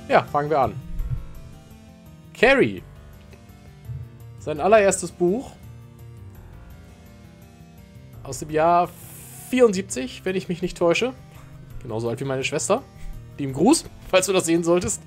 Ja, fangen wir an. Carrie. Sein allererstes Buch. Aus dem Jahr 74, wenn ich mich nicht täusche. Genauso alt wie meine Schwester. Lieben Gruß, falls du das sehen solltest.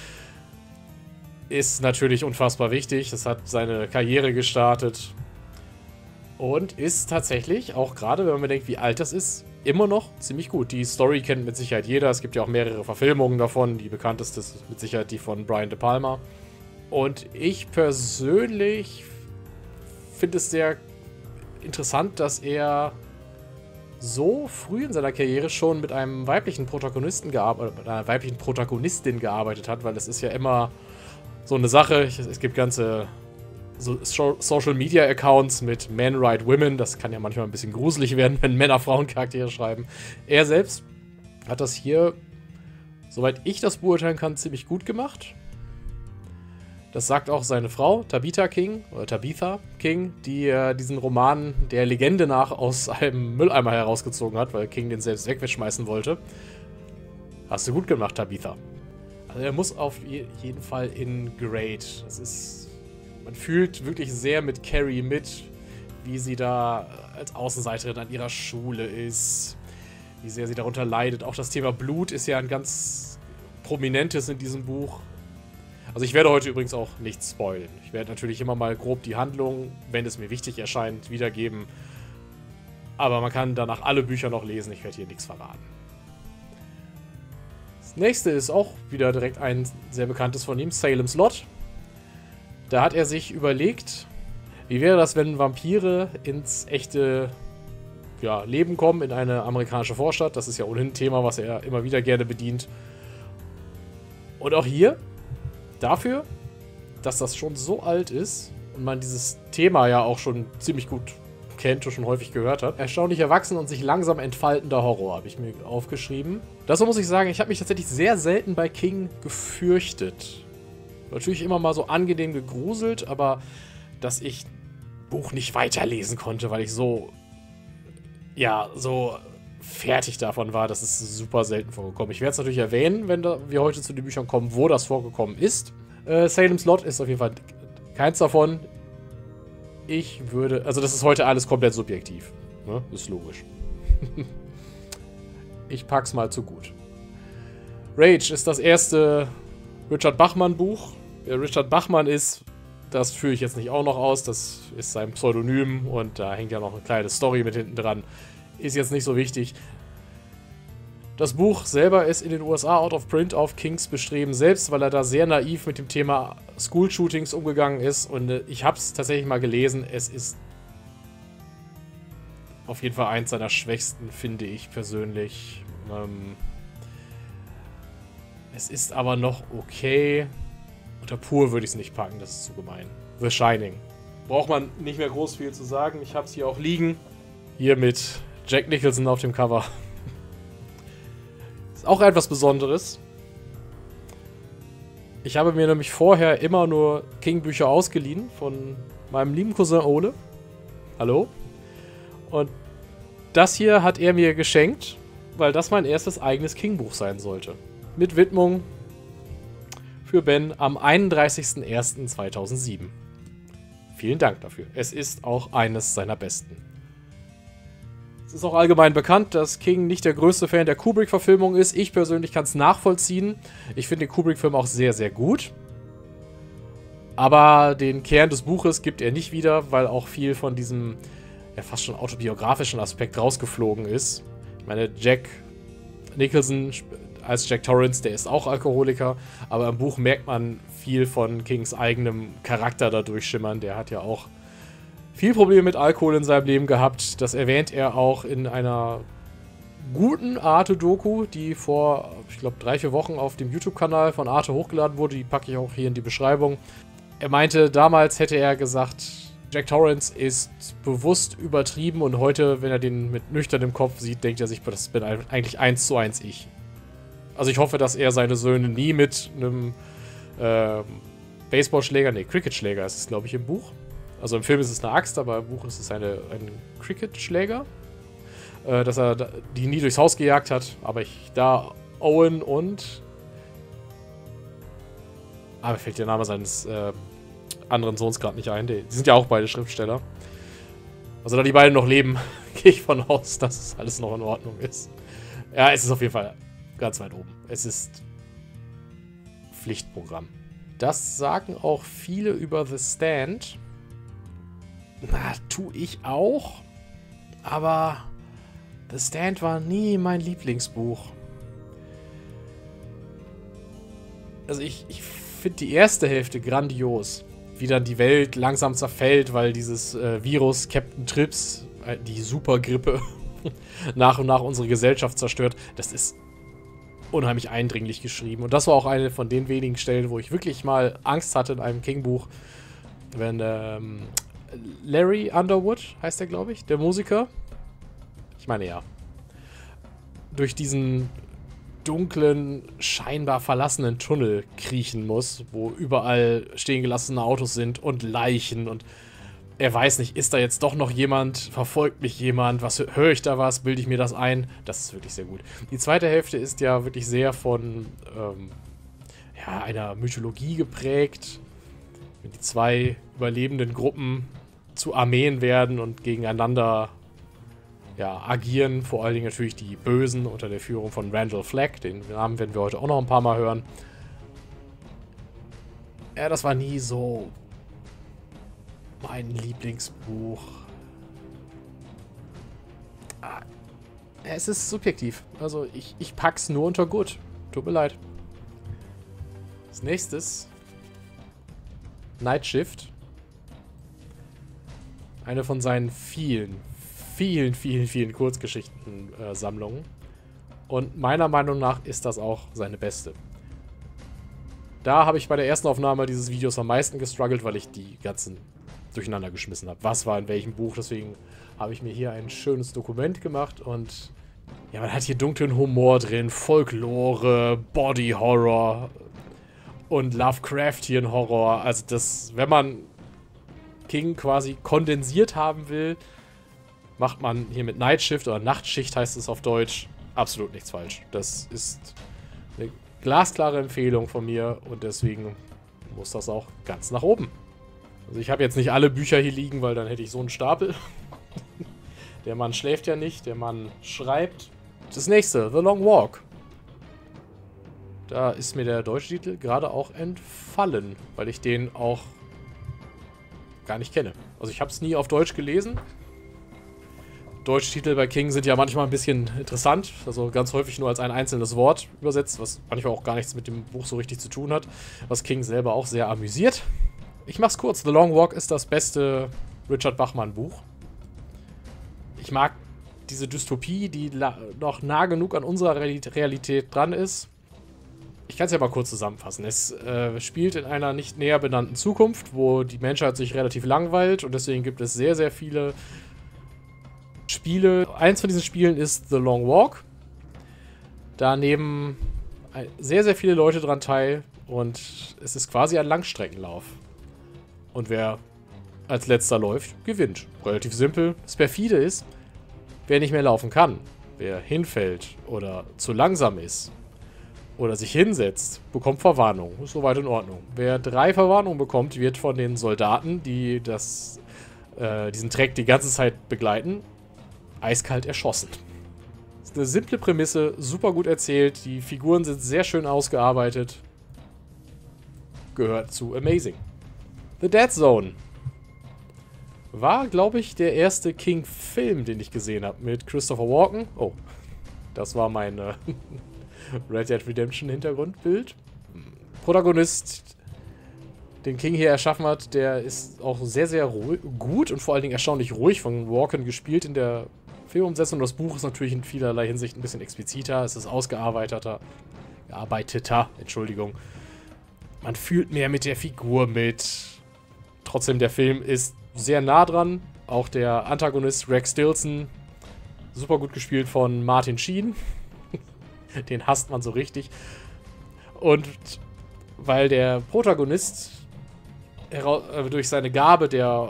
Ist natürlich unfassbar wichtig. Es hat seine Karriere gestartet. Und ist tatsächlich, auch gerade wenn man denkt, wie alt das ist, immer noch ziemlich gut. Die Story kennt mit Sicherheit jeder. Es gibt ja auch mehrere Verfilmungen davon. Die bekannteste ist mit Sicherheit die von Brian De Palma. Und ich persönlich finde es sehr interessant, dass er so früh in seiner Karriere schon mit einem weiblichen Protagonisten mit einer weiblichen Protagonistin gearbeitet hat, weil das ist ja immer so eine Sache. Es gibt ganze Social Media Accounts mit Men Write Women. Das kann ja manchmal ein bisschen gruselig werden, wenn Männer Frauencharaktere schreiben. Er selbst hat das hier, soweit ich das beurteilen kann, ziemlich gut gemacht. Das sagt auch seine Frau, Tabitha King, die diesen Roman der Legende nach aus einem Mülleimer herausgezogen hat, weil King den selbst wegschmeißen wollte. Hast du gut gemacht, Tabitha. Also er muss auf jeden Fall in Grade. Das ist, man fühlt wirklich sehr mit Carrie mit, wie sie da als Außenseiterin an ihrer Schule ist, wie sehr sie darunter leidet. Auch das Thema Blut ist ja ein ganz prominentes in diesem Buch. Also ich werde heute übrigens auch nichts spoilen. Ich werde natürlich immer mal grob die Handlung, wenn es mir wichtig erscheint, wiedergeben. Aber man kann danach alle Bücher noch lesen. Ich werde hier nichts verraten. Das nächste ist auch wieder direkt ein sehr bekanntes von ihm, Salem's Lot. Da hat er sich überlegt, wie wäre das, wenn Vampire ins echte Leben kommen, in eine amerikanische Vorstadt. Das ist ja ohnehin ein Thema, was er immer wieder gerne bedient. Und auch hier, dafür, dass das schon so alt ist und man dieses Thema ja auch schon ziemlich gut kennt und schon häufig gehört hat. Erstaunlich erwachsen und sich langsam entfaltender Horror, habe ich mir aufgeschrieben. Dazu muss ich sagen, ich habe mich tatsächlich sehr selten bei King gefürchtet. Natürlich immer mal so angenehm gegruselt, aber dass ich Buch nicht weiterlesen konnte, weil ich so fertig davon war, das ist super selten vorgekommen. Ich werde es natürlich erwähnen, wenn wir heute zu den Büchern kommen, wo das vorgekommen ist. Salem's Lot ist auf jeden Fall keins davon. Also das ist heute alles komplett subjektiv. Ne? Ist logisch. Ich pack's mal zu gut. Rage ist das erste Richard Bachman-Buch. Wer Richard Bachman ist, das führe ich jetzt nicht auch noch aus. Das ist sein Pseudonym und da hängt ja noch eine kleine Story mit hinten dran. Ist jetzt nicht so wichtig. Das Buch selber ist in den USA out of print auf Kings Bestreben selbst, weil er da sehr naiv mit dem Thema School-Shootings umgegangen ist. Und ich habe es tatsächlich mal gelesen. Es ist auf jeden Fall eins seiner schwächsten, finde ich persönlich. Es ist aber noch okay. Unter pur würde ich es nicht packen, das ist zu gemein. The Shining. Braucht man nicht mehr groß viel zu sagen. Ich habe es hier auch liegen. Hier mit Jack Nicholson auf dem Cover. Ist auch etwas Besonderes. Ich habe mir nämlich vorher immer nur King-Bücher ausgeliehen von meinem lieben Cousin Ole. Hallo. Und das hier hat er mir geschenkt, weil das mein erstes eigenes King-Buch sein sollte. Mit Widmung für Ben am 31.01.2007. Vielen Dank dafür. Es ist auch eines seiner besten. Es ist auch allgemein bekannt, dass King nicht der größte Fan der Kubrick-Verfilmung ist. Ich persönlich kann es nachvollziehen. Ich finde den Kubrick-Film auch sehr, sehr gut. Aber den Kern des Buches gibt er nicht wieder, weil auch viel von diesem fast schon autobiografischen Aspekt rausgeflogen ist. Ich meine, Jack Nicholson als Jack Torrance, der ist auch Alkoholiker, aber im Buch merkt man viel von Kings eigenem Charakter da durchschimmern. Der hat ja auch viel Probleme mit Alkohol in seinem Leben gehabt. Das erwähnt er auch in einer guten Arte-Doku, die vor, ich glaube, 3-4 Wochen auf dem YouTube-Kanal von Arte hochgeladen wurde. Die packe ich auch hier in die Beschreibung. Er meinte, damals hätte er gesagt, Jack Torrance ist bewusst übertrieben und heute, wenn er den mit nüchternem Kopf sieht, denkt er sich, das bin eigentlich 1:1 ich. Also ich hoffe, dass er seine Söhne nie mit einem Baseballschläger, Cricketschläger ist es, glaube ich, im Buch. Also im Film ist es eine Axt, aber im Buch ist es ein Cricketschläger. Dass er die nie durchs Haus gejagt hat. Aber da Owen und Aber mir fällt der Name seines anderen Sohns gerade nicht ein. Die sind ja auch beide Schriftsteller. Also da die beiden noch leben, gehe ich von aus, dass es alles noch in Ordnung ist. Ja, es ist auf jeden Fall ganz weit oben. Es ist Pflichtprogramm. Das sagen auch viele über The Stand. Na, tue ich auch. Aber The Stand war nie mein Lieblingsbuch. Also ich finde die erste Hälfte grandios. Wie dann die Welt langsam zerfällt, weil dieses Virus Captain Trips, die Supergrippe, nach und nach unsere Gesellschaft zerstört. Das ist unheimlich eindringlich geschrieben. Und das war auch eine von den wenigen Stellen, wo ich wirklich mal Angst hatte in einem King-Buch. Wenn Larry Underwood, heißt der, glaube ich, der Musiker. Ich meine, ja. Durch diesen dunklen, scheinbar verlassenen Tunnel kriechen muss, wo überall stehen gelassene Autos sind und Leichen und er weiß nicht, ist da jetzt doch noch jemand, verfolgt mich jemand, was höre ich da was, bilde ich mir das ein? Das ist wirklich sehr gut. Die zweite Hälfte ist ja wirklich sehr von ja, einer Mythologie geprägt, wenn die zwei überlebenden Gruppen zu Armeen werden und gegeneinander ja, agieren, vor allen Dingen natürlich die Bösen unter der Führung von Randall Flagg. Den Namen werden wir heute auch noch ein paar Mal hören. Ja, das war nie so mein Lieblingsbuch. Es ist subjektiv. Also ich pack's nur unter gut. Tut mir leid. Als nächstes Night Shift. Eine von seinen vielen Kurzgeschichten-Sammlungen. Und meiner Meinung nach ist das auch seine beste. Da habe ich bei der ersten Aufnahme dieses Videos am meisten gestruggelt, weil ich die ganzen durcheinander geschmissen habe. Was war in welchem Buch? Deswegen habe ich mir hier ein schönes Dokument gemacht und ja, man hat hier dunklen Humor drin, Folklore, Body Horror und Lovecraftian Horror. Also das, wenn man King quasi kondensiert haben will, macht man hier mit Night Shift oder Nachtschicht heißt es auf Deutsch absolut nichts falsch. Das ist eine glasklare Empfehlung von mir und deswegen muss das auch ganz nach oben. Also ich habe jetzt nicht alle Bücher hier liegen, weil dann hätte ich so einen Stapel. Der Mann schläft ja nicht, der Mann schreibt. Das nächste, The Long Walk. Da ist mir der deutsche Titel gerade auch entfallen, weil ich den auch gar nicht kenne. Also ich habe es nie auf Deutsch gelesen. Deutsche Titel bei King sind ja manchmal ein bisschen interessant, also ganz häufig nur als ein einzelnes Wort übersetzt, was manchmal auch gar nichts mit dem Buch so richtig zu tun hat, was King selber auch sehr amüsiert. Ich mach's kurz, The Long Walk ist das beste Richard Bachman-Buch. Ich mag diese Dystopie, die noch nah genug an unserer Realität dran ist. Ich kann es ja mal kurz zusammenfassen. Es spielt in einer nicht näher benannten Zukunft, wo die Menschheit sich relativ langweilt und deswegen gibt es sehr, sehr viele Spiele. Eins von diesen Spielen ist The Long Walk. Da nehmen sehr, sehr viele Leute dran teil und es ist quasi ein Langstreckenlauf. Und wer als letzter läuft, gewinnt. Relativ simpel. Das perfide ist, wer nicht mehr laufen kann, wer hinfällt oder zu langsam ist oder sich hinsetzt, bekommt Verwarnung. Ist soweit in Ordnung. Wer 3 Verwarnungen bekommt, wird von den Soldaten, die diesen Track die ganze Zeit begleiten, eiskalt erschossen. Das ist eine simple Prämisse, super gut erzählt, die Figuren sind sehr schön ausgearbeitet. Gehört zu Amazing. The Dead Zone. War, glaube ich, der erste King-Film, den ich gesehen habe, mit Christopher Walken. Oh, das war mein Red Dead Redemption Hintergrundbild. Protagonist, den King hier erschaffen hat, der ist auch sehr, sehr gut und vor allen Dingen erstaunlich ruhig von Walken gespielt in der Filmumsetzung. Das Buch ist natürlich in vielerlei Hinsicht ein bisschen expliziter, es ist ausgearbeiteter, Entschuldigung. Man fühlt mehr mit der Figur mit. Trotzdem, der Film ist sehr nah dran. Auch der Antagonist Rex Stilson, super gut gespielt von Martin Sheen. Den hasst man so richtig. Und weil der Protagonist durch seine Gabe der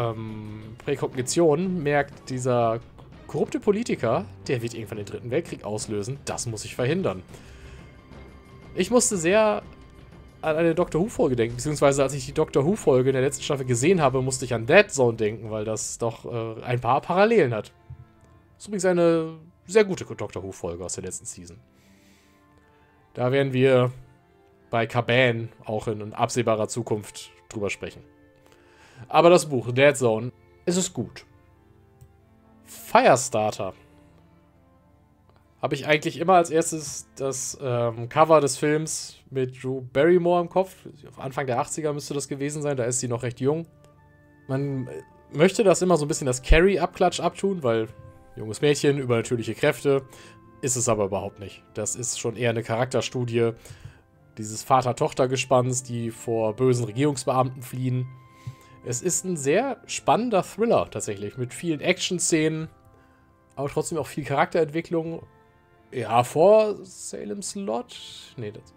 Präkognition merkt, dieser korrupte Politiker, der wird irgendwann den Dritten Weltkrieg auslösen. Das muss ich verhindern. Ich musste sehr an eine Doctor Who-Folge denken. Beziehungsweise, als ich die Doctor Who-Folge in der letzten Staffel gesehen habe, musste ich an Dead Zone denken, weil das doch ein paar Parallelen hat. Das ist übrigens eine sehr gute Doctor Who-Folge aus der letzten Season. Da werden wir bei Caban auch in absehbarer Zukunft drüber sprechen. Aber das Buch, Dead Zone, ist gut. Firestarter. Habe ich eigentlich immer als erstes das Cover des Films mit Drew Barrymore im Kopf. Anfang der 80er müsste das gewesen sein, da ist sie noch recht jung. Man möchte das immer so ein bisschen das Carrie-Abklatsch abtun, weil junges Mädchen, übernatürliche Kräfte, ist es aber überhaupt nicht. Das ist schon eher eine Charakterstudie dieses Vater-Tochter-Gespanns, die vor bösen Regierungsbeamten fliehen. Es ist ein sehr spannender Thriller tatsächlich, mit vielen Action-Szenen, aber trotzdem auch viel Charakterentwicklung. Ja, vor Salem's Lot? Nee, das...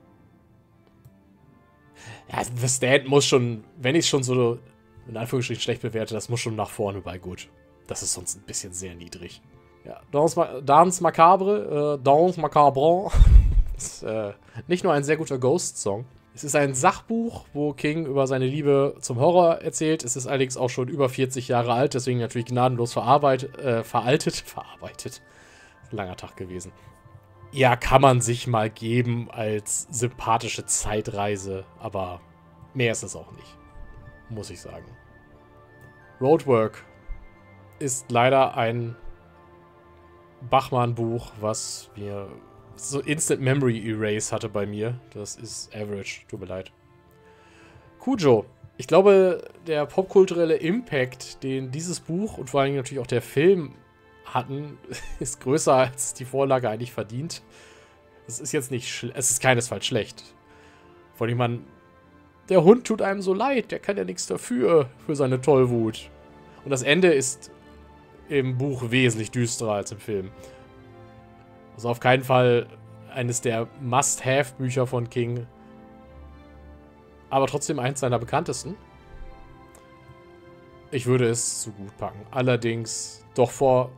Ja, The Stand muss schon, wenn ich es schon so in Anführungsstrichen schlecht bewerte, das muss schon nach vorne bei gut. Das ist sonst ein bisschen sehr niedrig. Ja, Dance Macabre, ist nicht nur ein sehr guter Ghost-Song. Es ist ein Sachbuch, wo King über seine Liebe zum Horror erzählt. Es ist allerdings auch schon über 40 Jahre alt, deswegen natürlich gnadenlos veraltet. Langer Tag gewesen. Ja, kann man sich mal geben als sympathische Zeitreise, aber mehr ist es auch nicht, muss ich sagen. Roadwork ist leider ein Bachmann-Buch, was mir so Instant Memory Erase hatte bei mir. Das ist average, tut mir leid. Cujo. Ich glaube, der popkulturelle Impact, den dieses Buch und vor allem natürlich auch der Film hatten, ist größer, als die Vorlage eigentlich verdient. Es ist jetzt nicht es ist keinesfalls schlecht. Vor allem, der Hund tut einem so leid, der kann ja nichts dafür, für seine Tollwut. Und das Ende ist im Buch wesentlich düsterer als im Film. Also auf keinen Fall eines der Must-Have-Bücher von King. Aber trotzdem eins seiner bekanntesten. Ich würde es zu gut packen. Allerdings doch vor...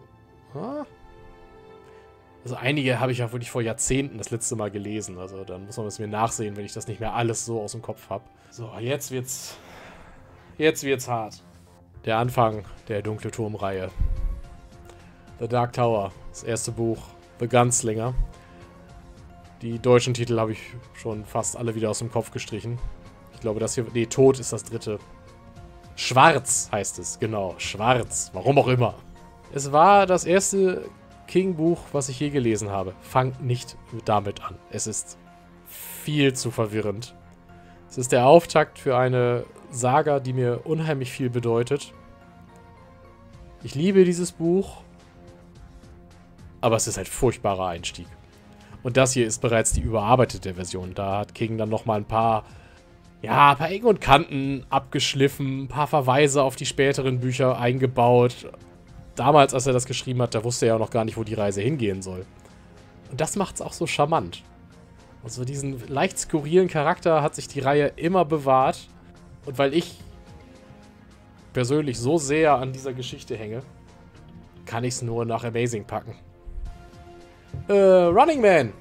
Also einige habe ich ja wirklich vor Jahrzehnten das letzte Mal gelesen. Also dann muss man es mir nachsehen, wenn ich das nicht mehr alles so aus dem Kopf habe. So, jetzt wird's hart. Der Anfang der Dunkle Turm-Reihe. The Dark Tower, das erste Buch. The Gunslinger. Die deutschen Titel habe ich schon fast alle wieder aus dem Kopf gestrichen. Ich glaube, das hier... Nee, Tod ist das dritte. Schwarz heißt es, genau. Schwarz. Warum auch immer. Es war das erste King-Buch, was ich je gelesen habe. Fangt nicht damit an. Es ist viel zu verwirrend. Es ist der Auftakt für eine Saga, die mir unheimlich viel bedeutet. Ich liebe dieses Buch, aber es ist ein furchtbarer Einstieg. Und das hier ist bereits die überarbeitete Version. Da hat King dann nochmal ein paar Ecken und Kanten abgeschliffen, ein paar Verweise auf die späteren Bücher eingebaut. Damals, als er das geschrieben hat, da wusste er ja noch gar nicht, wo die Reise hingehen soll. Und das macht es auch so charmant. Also diesen leicht skurrilen Charakter hat sich die Reihe immer bewahrt. Und weil ich persönlich so sehr an dieser Geschichte hänge, kann ich es nur nach Amazing packen. Running Man.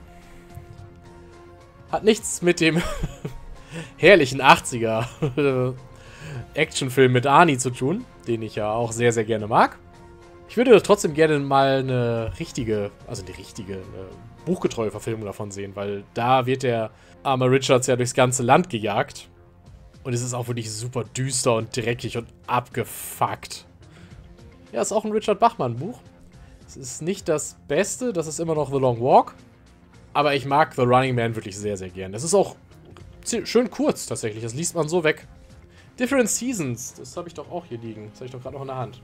Hat nichts mit dem herrlichen 80er Actionfilm mit Arnie zu tun, den ich ja auch sehr, sehr gerne mag. Ich würde trotzdem gerne mal eine buchgetreue Verfilmung davon sehen, weil da wird der arme Richards ja durchs ganze Land gejagt. Und es ist auch wirklich super düster und dreckig und abgefuckt. Ja, ist auch ein Richard Bachman-Buch. Es ist nicht das Beste, das ist immer noch The Long Walk. Aber ich mag The Running Man wirklich sehr, sehr gern. Das ist auch schön kurz tatsächlich, das liest man so weg. Different Seasons, das habe ich doch auch hier liegen. Das habe ich doch gerade noch in der Hand.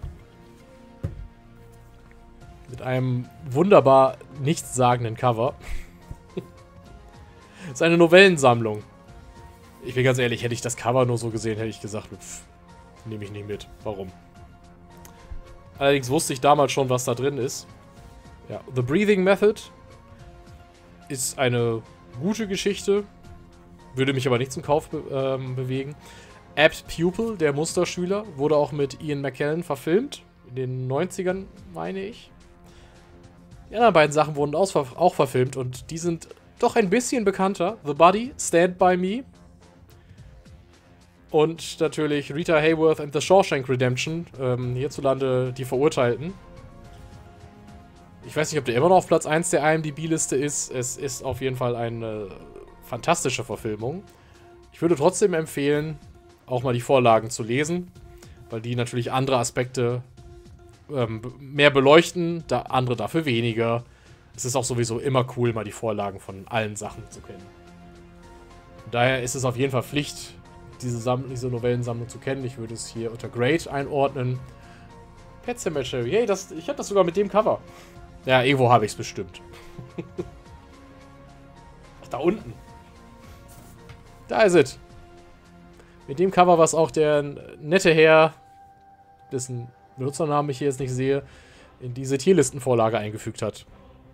Mit einem wunderbar nichtssagenden Cover. Das ist eine Novellensammlung. Ich bin ganz ehrlich, hätte ich das Cover nur so gesehen, hätte ich gesagt, nehme ich nicht mit. Warum? Allerdings wusste ich damals schon, was da drin ist. Ja, The Breathing Method ist eine gute Geschichte. Würde mich aber nicht zum Kauf bewegen. Apt Pupil, der Musterschüler, wurde auch mit Ian McKellen verfilmt. In den 90ern, meine ich. Die anderen beiden Sachen wurden auch verfilmt und die sind doch ein bisschen bekannter. The Buddy, Stand By Me. Und natürlich Rita Hayworth and The Shawshank Redemption. Hierzulande die Verurteilten. Ich weiß nicht, ob der immer noch auf Platz 1 der IMDb-Liste ist. Es ist auf jeden Fall eine fantastische Verfilmung. Ich würde trotzdem empfehlen, auch mal die Vorlagen zu lesen, weil die natürlich andere Aspekte mehr beleuchten, andere dafür weniger. Es ist auch sowieso immer cool, mal die Vorlagen von allen Sachen zu kennen. Von daher ist es auf jeden Fall Pflicht, diese Novellensammlung zu kennen. Ich würde es hier unter Great einordnen. Pet Sematary. Hey, ich habe das sogar mit dem Cover. Ja, irgendwo habe ich es bestimmt. Ach, da unten. Da ist es. Mit dem Cover, was auch der nette Herr, dessen Benutzernamen ich hier jetzt nicht sehe, in diese Tierlistenvorlage eingefügt hat.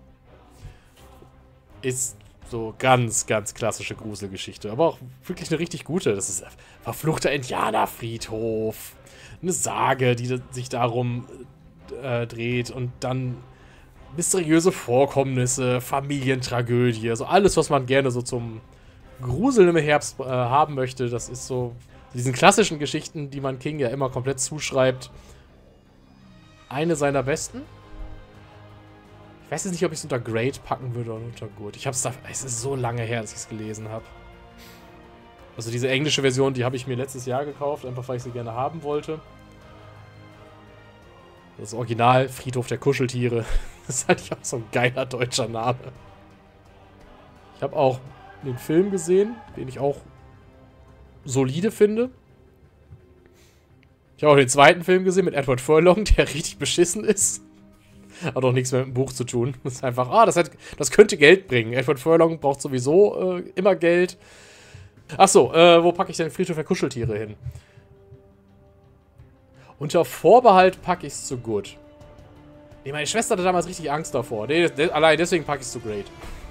Ist so ganz, ganz klassische Gruselgeschichte. Aber auch wirklich eine richtig gute. Das ist ein verfluchter Indianerfriedhof. Eine Sage, die sich darum dreht. Und dann mysteriöse Vorkommnisse, Familientragödie. Also alles, was man gerne so zum Gruseln im Herbst haben möchte. Das ist so diesen klassischen Geschichten, die man King ja immer komplett zuschreibt. Eine seiner besten. Ich weiß jetzt nicht, ob ich es unter Great packen würde oder unter Good. Es ist so lange her, dass ich es gelesen habe. Also diese englische Version, die habe ich mir letztes Jahr gekauft, einfach weil ich sie gerne haben wollte. Das Original, Friedhof der Kuscheltiere. Das ist eigentlich auch so ein geiler deutscher Name. Ich habe auch den Film gesehen, den ich auch solide finde. Ich habe auch den zweiten Film gesehen mit Edward Furlong, der richtig beschissen ist. Hat auch nichts mehr mit dem Buch zu tun. Das ist einfach, das könnte Geld bringen. Edward Furlong braucht sowieso immer Geld. Achso, wo packe ich denn Friedhof der Kuscheltiere hin? Unter Vorbehalt packe ich es zu Good. Nee, meine Schwester hatte damals richtig Angst davor. Allein deswegen packe ich es zu Great.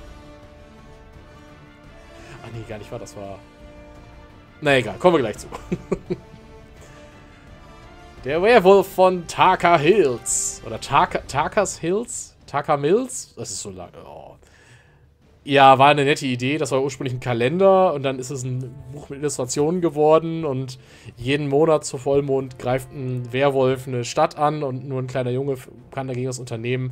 Ach nee, gar nicht wahr, das war... Na egal, kommen wir gleich zu. Der Werwolf von Taka Hills. Oder Takas Hills? Taka Mills? Das ist so lang. Oh. Ja, war eine nette Idee. Das war ursprünglich ein Kalender und dann ist es ein Buch mit Illustrationen geworden und jeden Monat zu Vollmond greift ein Werwolf eine Stadt an und nur ein kleiner Junge kann dagegen was unternehmen.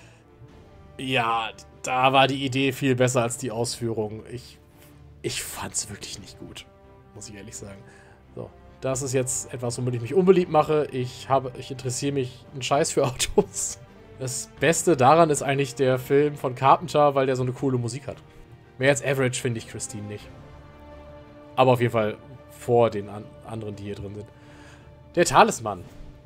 Ja, da war die Idee viel besser als die Ausführung. Ich fand's wirklich nicht gut, muss ich ehrlich sagen. So, das ist jetzt etwas, womit ich mich unbeliebt mache. Ich interessiere mich einen Scheiß für Autos. Das Beste daran ist eigentlich der Film von Carpenter, weil der so eine coole Musik hat. Mehr als Average finde ich Christine nicht. Aber auf jeden Fall vor den anderen, die hier drin sind. Der Talisman.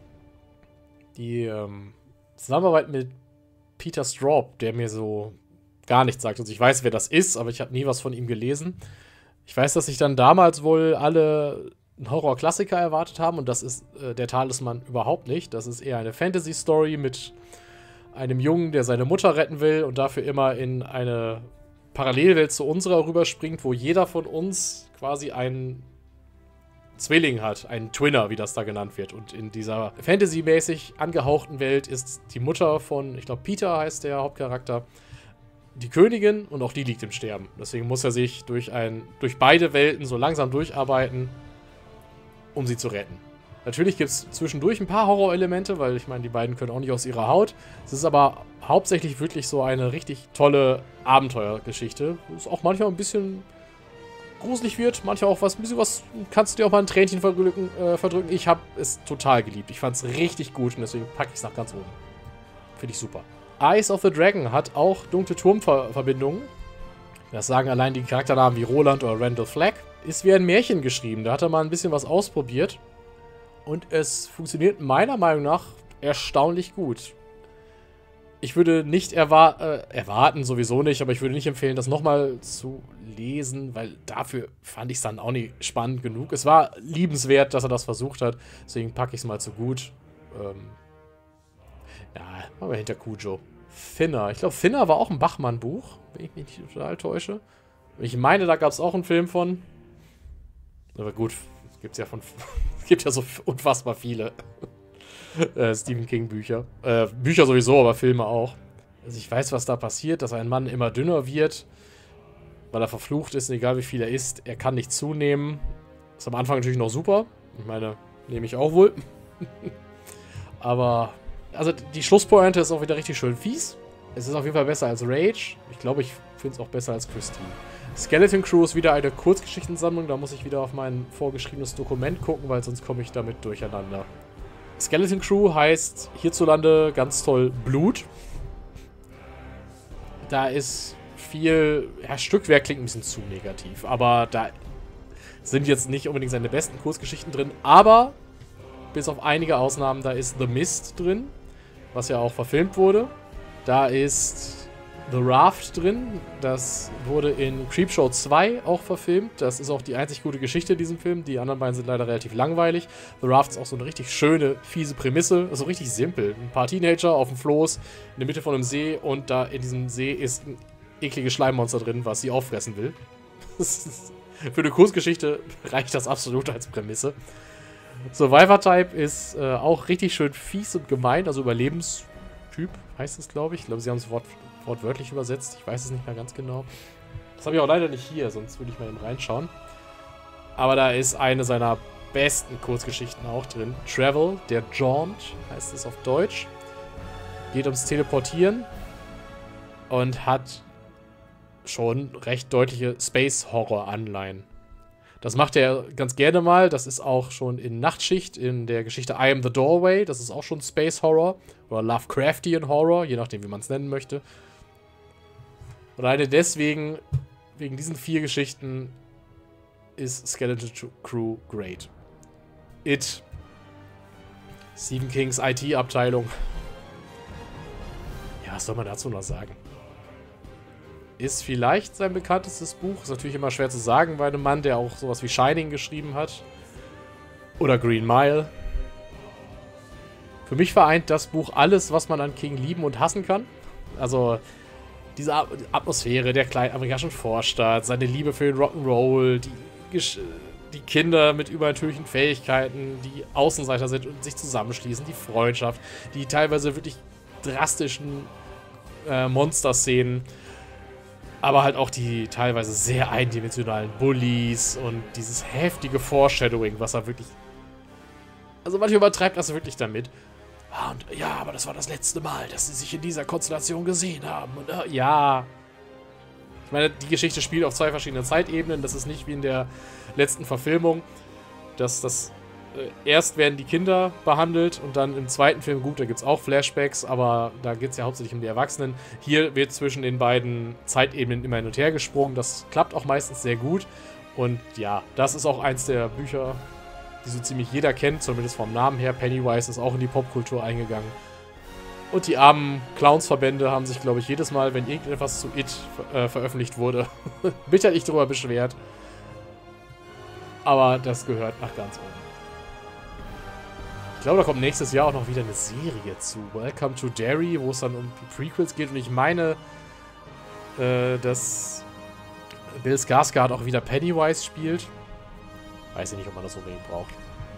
Die Zusammenarbeit mit Peter Straub, der mir so gar nichts sagt. Also ich weiß, wer das ist, aber ich habe nie was von ihm gelesen. Ich weiß, dass sich dann damals wohl alle einen Horror-Klassiker erwartet haben und das ist der Talisman überhaupt nicht. Das ist eher eine Fantasy-Story mit einem Jungen, der seine Mutter retten will und dafür immer in eine Parallelwelt zu unserer rüberspringt, wo jeder von uns quasi einen Zwilling hat, einen Twinner, wie das da genannt wird. Und in dieser Fantasy-mäßig angehauchten Welt ist die Mutter von, ich glaube Peter heißt der Hauptcharakter, die Königin und auch die liegt im Sterben. Deswegen muss er sich durch beide Welten so langsam durcharbeiten, um sie zu retten. Natürlich gibt es zwischendurch ein paar Horrorelemente, weil ich meine, die beiden können auch nicht aus ihrer Haut. Es ist aber hauptsächlich wirklich so eine richtig tolle Abenteuergeschichte, wo es auch manchmal ein bisschen gruselig wird, manchmal auch ein bisschen was, kannst du dir auch mal ein Tränchen verdrücken. Ich habe es total geliebt. Ich fand es richtig gut und deswegen packe ich es nach ganz oben. Finde ich super. Eyes of the Dragon hat auch dunkle Turmverbindungen. Das sagen allein die Charakternamen wie Roland oder Randall Flagg. Ist wie ein Märchen geschrieben. Da hat er mal ein bisschen was ausprobiert. Und es funktioniert meiner Meinung nach erstaunlich gut. Ich würde nicht erwarten, sowieso nicht, aber ich würde nicht empfehlen, das nochmal zu lesen, weil dafür fand ich es dann auch nicht spannend genug. Es war liebenswert, dass er das versucht hat, deswegen packe ich es mal zu gut. Ja, machen wir hinter Cujo. Finner. Ich glaube, Finner war auch ein Bachmann-Buch, wenn ich mich nicht total täusche. Ich meine, da gab es auch einen Film von. Aber gut, es gibt ja so unfassbar viele Stephen King Bücher. Bücher sowieso, aber Filme auch. Also ich weiß, was da passiert, dass ein Mann immer dünner wird, weil er verflucht ist und egal wie viel er isst, er kann nicht zunehmen. Ist am Anfang natürlich noch super. Ich meine, nehme ich auch wohl. Aber, also die Schlusspointe ist auch wieder richtig schön fies. Es ist auf jeden Fall besser als Rage. Ich glaube, ich finde es auch besser als Christine. Skeleton Crew ist wieder eine Kurzgeschichtensammlung. Da muss ich wieder auf mein vorgeschriebenes Dokument gucken, weil sonst komme ich damit durcheinander. Skeleton Crew heißt hierzulande ganz toll Blut. Da ist viel... Ja, Stückwerk klingt ein bisschen zu negativ, aber da sind jetzt nicht unbedingt seine besten Kurzgeschichten drin. Aber, bis auf einige Ausnahmen, da ist The Mist drin, was ja auch verfilmt wurde. Da ist The Raft drin. Das wurde in Creepshow 2 auch verfilmt. Das ist auch die einzig gute Geschichte in diesem Film. Die anderen beiden sind leider relativ langweilig. The Raft ist auch so eine richtig schöne, fiese Prämisse. Also richtig simpel. Ein paar Teenager auf dem Floß in der Mitte von einem See und da in diesem See ist ein ekliges Schleimmonster drin, was sie auffressen will. Für eine Kurzgeschichte reicht das absolut als Prämisse. Survivor Type ist auch richtig schön fies und gemein. Also Überlebenstyp heißt es, glaube ich. Ich glaube, sie haben es wortwörtlich übersetzt. Ich weiß es nicht mehr ganz genau. Das habe ich auch leider nicht hier, sonst würde ich mal eben reinschauen. Aber da ist eine seiner besten Kurzgeschichten auch drin. Travel, der Jaunt, heißt es auf Deutsch. Geht ums Teleportieren und hat schon recht deutliche Space-Horror-Anleihen. Das macht er ganz gerne mal. Das ist auch schon in Nachtschicht in der Geschichte I Am the Doorway. Das ist auch schon Space Horror oder Lovecraftian Horror, je nachdem, wie man es nennen möchte. Und alleine deswegen, wegen diesen 4 Geschichten, ist Skeleton Crew great. It. Stephen Kings IT-Abteilung. Ja, was soll man dazu noch sagen? Ist vielleicht sein bekanntestes Buch. Ist natürlich immer schwer zu sagen bei einem Mann, der auch sowas wie Shining geschrieben hat. Oder Green Mile. Für mich vereint das Buch alles, was man an King lieben und hassen kann. Also diese Atmosphäre der kleinen amerikanischen Vorstadt, seine Liebe für den Rock'n'Roll, die Kinder mit übernatürlichen Fähigkeiten, die Außenseiter sind und sich zusammenschließen, die Freundschaft, die teilweise wirklich drastischen Monster-Szenen. Aber halt auch die teilweise sehr eindimensionalen Bullies und dieses heftige Foreshadowing, was er wirklich... Also manchmal übertreibt das wirklich damit. Und ja, aber das war das letzte Mal, dass sie sich in dieser Konstellation gesehen haben. Und ja... Ich meine, die Geschichte spielt auf 2 verschiedenen Zeitebenen. Das ist nicht wie in der letzten Verfilmung, dass erst werden die Kinder behandelt und dann im zweiten Film, gut, da gibt es auch Flashbacks, aber da geht es ja hauptsächlich um die Erwachsenen. Hier wird zwischen den beiden Zeitebenen immer hin und her gesprungen. Das klappt auch meistens sehr gut. Und ja, das ist auch eins der Bücher, die so ziemlich jeder kennt, zumindest vom Namen her. Pennywise ist auch in die Popkultur eingegangen. Und die armen Clownsverbände haben sich, glaube ich, jedes Mal, wenn irgendetwas zu It veröffentlicht wurde, bitterlich darüber beschwert. Aber das gehört nach ganz oben. Ich glaube, da kommt nächstes Jahr auch noch wieder eine Serie zu. Welcome to Derry, wo es dann um die Prequels geht. Und ich meine, dass Bill Skarsgård auch wieder Pennywise spielt. Weiß ich nicht, ob man das unbedingt braucht.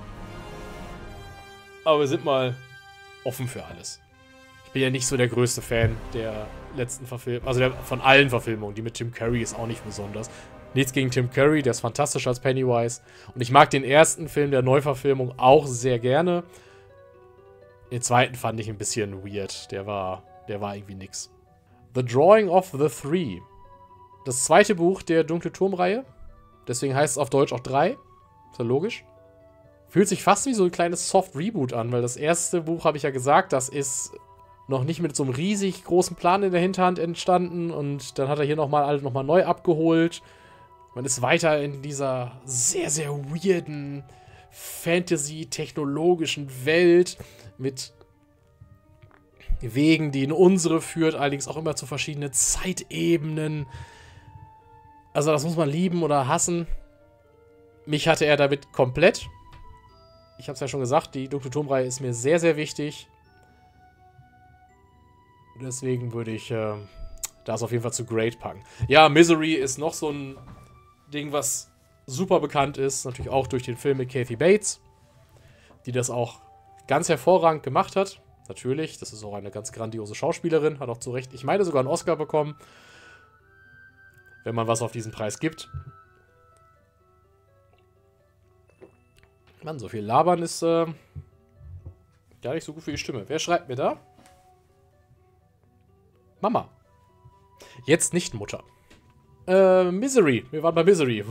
Aber wir sind mal offen für alles. Ich bin ja nicht so der größte Fan der letzten Verfilmung, also von allen Verfilmungen. Die mit Tim Curry ist auch nicht besonders. Nichts gegen Tim Curry, der ist fantastisch als Pennywise. Und ich mag den ersten Film der Neuverfilmung auch sehr gerne. Den zweiten fand ich ein bisschen weird. Der war irgendwie nix. The Drawing of the Three. Das zweite Buch der Dunkle Turm-Reihe. Deswegen heißt es auf Deutsch auch 3. Ist ja logisch. Fühlt sich fast wie so ein kleines Soft-Reboot an, weil das erste Buch, habe ich ja gesagt, das ist noch nicht mit so einem riesig großen Plan in der Hinterhand entstanden. Und dann hat er hier nochmal neu abgeholt. Man ist weiter in dieser sehr, sehr weirden Fantasy-technologischen Welt mit Wegen, die in unsere führt, allerdings auch immer zu verschiedenen Zeitebenen. Also das muss man lieben oder hassen. Mich hatte er damit komplett. Ich habe es ja schon gesagt, die Dunkle Turm-Reihe ist mir sehr, sehr wichtig. Deswegen würde ich das auf jeden Fall zu Great packen. Ja, Misery ist noch so ein Ding, was super bekannt ist. Natürlich auch durch den Film mit Kathy Bates, die das auch ganz hervorragend gemacht hat. Natürlich, das ist auch eine ganz grandiose Schauspielerin. Hat auch zu Recht, ich meine, sogar einen Oscar bekommen. wenn man was auf diesen Preis gibt. Mann, so viel labern ist gar nicht so gut für die Stimme. Wer schreibt mir da? Mama. Jetzt nicht Mutter. Misery. Wir waren bei Misery.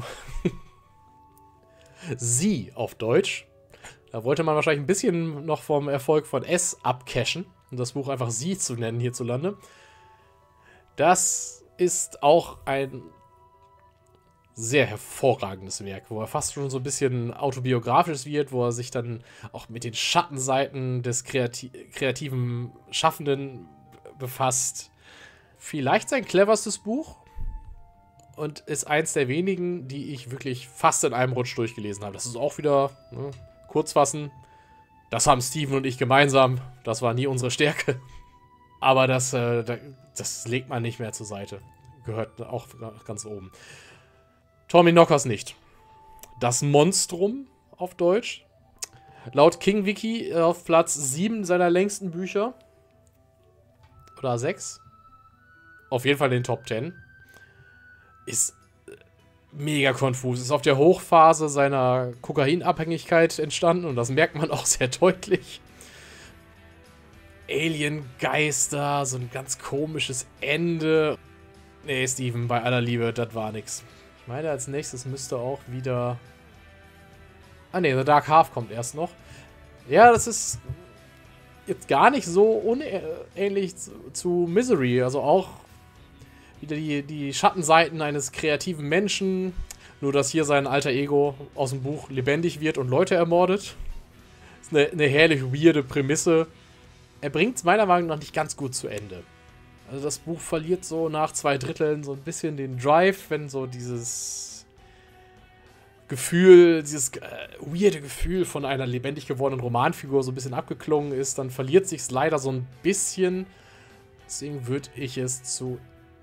Sie auf Deutsch. Da wollte man wahrscheinlich ein bisschen noch vom Erfolg von S abcashen. Und das Buch einfach Sie zu nennen hierzulande. Das ist auch ein sehr hervorragendes Werk, wo er fast schon so ein bisschen autobiografisch wird, wo er sich dann auch mit den Schattenseiten des kreativen Schaffenden befasst. Vielleicht sein cleverstes Buch und ist eins der wenigen, die ich wirklich fast in einem Rutsch durchgelesen habe. Das ist auch wieder, ne, kurz fassen, das haben Steven und ich gemeinsam, das war nie unsere Stärke. Aber das legt man nicht mehr zur Seite. Gehört auch ganz oben. Tommy Knockers nicht. Das Monstrum auf Deutsch. Laut King Wiki auf Platz 7 seiner längsten Bücher. Oder 6. Auf jeden Fall in den Top 10. Ist mega konfus. Ist auf der Hochphase seiner Kokainabhängigkeit entstanden. Und das merkt man auch sehr deutlich. Alien-Geister, so ein ganz komisches Ende. Nee, Steven, bei aller Liebe, das war nix. Ich meine, als nächstes müsste auch wieder... Ah ne, The Dark Half kommt erst noch. Ja, das ist jetzt gar nicht so unähnlich zu Misery. Also auch wieder die Schattenseiten eines kreativen Menschen. Nur, dass hier sein alter Ego aus dem Buch lebendig wird und Leute ermordet. Das ist eine herrlich weirde Prämisse. Er bringt es meiner Meinung nach nicht ganz gut zu Ende. Also das Buch verliert so nach 2 Dritteln so ein bisschen den Drive, wenn so dieses Gefühl, dieses weirde Gefühl von einer lebendig gewordenen Romanfigur so ein bisschen abgeklungen ist, dann verliert sich's leider so ein bisschen. Deswegen würde ich es zu...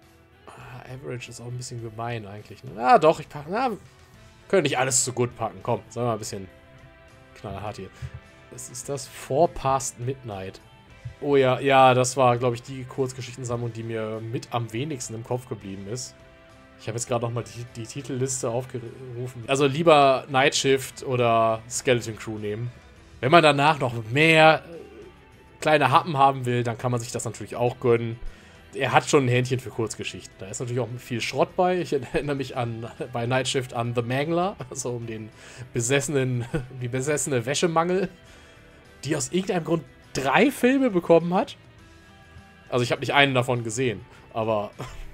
Average ist auch ein bisschen gemein eigentlich. Ne? Ah, doch, können nicht alles zu gut packen. Komm, sagen wir mal ein bisschen knallhart hier. Was ist das? Four Past Midnight. Oh ja, das war, glaube ich, die Kurzgeschichtensammlung, die mir mit am wenigsten im Kopf geblieben ist. Ich habe jetzt gerade nochmal die Titelliste aufgerufen. Also lieber Night Shift oder Skeleton Crew nehmen. Wenn man danach noch mehr kleine Happen haben will, dann kann man sich das natürlich auch gönnen. Er hat schon ein Händchen für Kurzgeschichten. Da ist natürlich auch viel Schrott bei. Ich erinnere mich bei Night Shift an The Mangler, also um die besessene Wäschemangel, die aus irgendeinem Grund 3 Filme bekommen hat. Also ich habe nicht einen davon gesehen, aber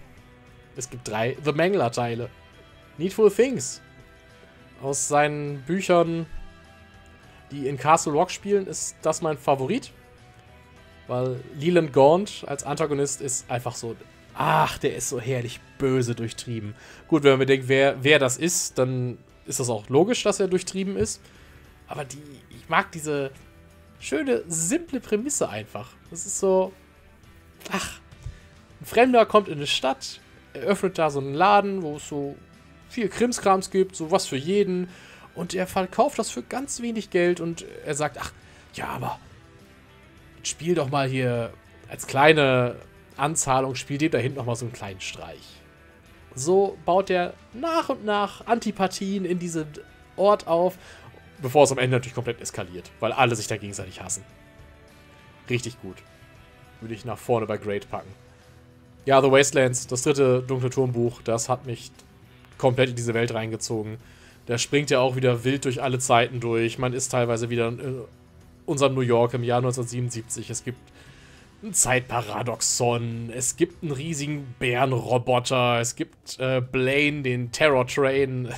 es gibt 3 The Mangler-Teile. Needful Things. Aus seinen Büchern, die in Castle Rock spielen, ist das mein Favorit. Weil Leland Gaunt als Antagonist ist einfach so... Ach, der ist so herrlich böse durchtrieben. Gut, wenn man bedenkt, wer das ist, dann ist das auch logisch, dass er durchtrieben ist. Aber ich mag diese schöne, simple Prämisse einfach. Das ist so... Ach, ein Fremder kommt in eine Stadt, eröffnet da so einen Laden, wo es so viel Krimskrams gibt, so was für jeden. Und er verkauft das für ganz wenig Geld und er sagt, ach, ja, aber spiel doch mal hier als kleine Anzahlung, spiel dem da hinten noch mal so einen kleinen Streich. So baut er nach und nach Antipathien in diesem Ort auf, bevor es am Ende natürlich komplett eskaliert, weil alle sich da gegenseitig hassen. Richtig gut. Würde ich nach vorne bei Great packen. Ja, The Wastelands, das 3. Dunkle Turmbuch, das hat mich komplett in diese Welt reingezogen. Der springt ja auch wieder wild durch alle Zeiten durch. Man ist teilweise wieder in unserem New York im Jahr 1977. Es gibt ein Zeitparadoxon. Es gibt einen riesigen Bärenroboter. Es gibt Blaine, den Terror Train.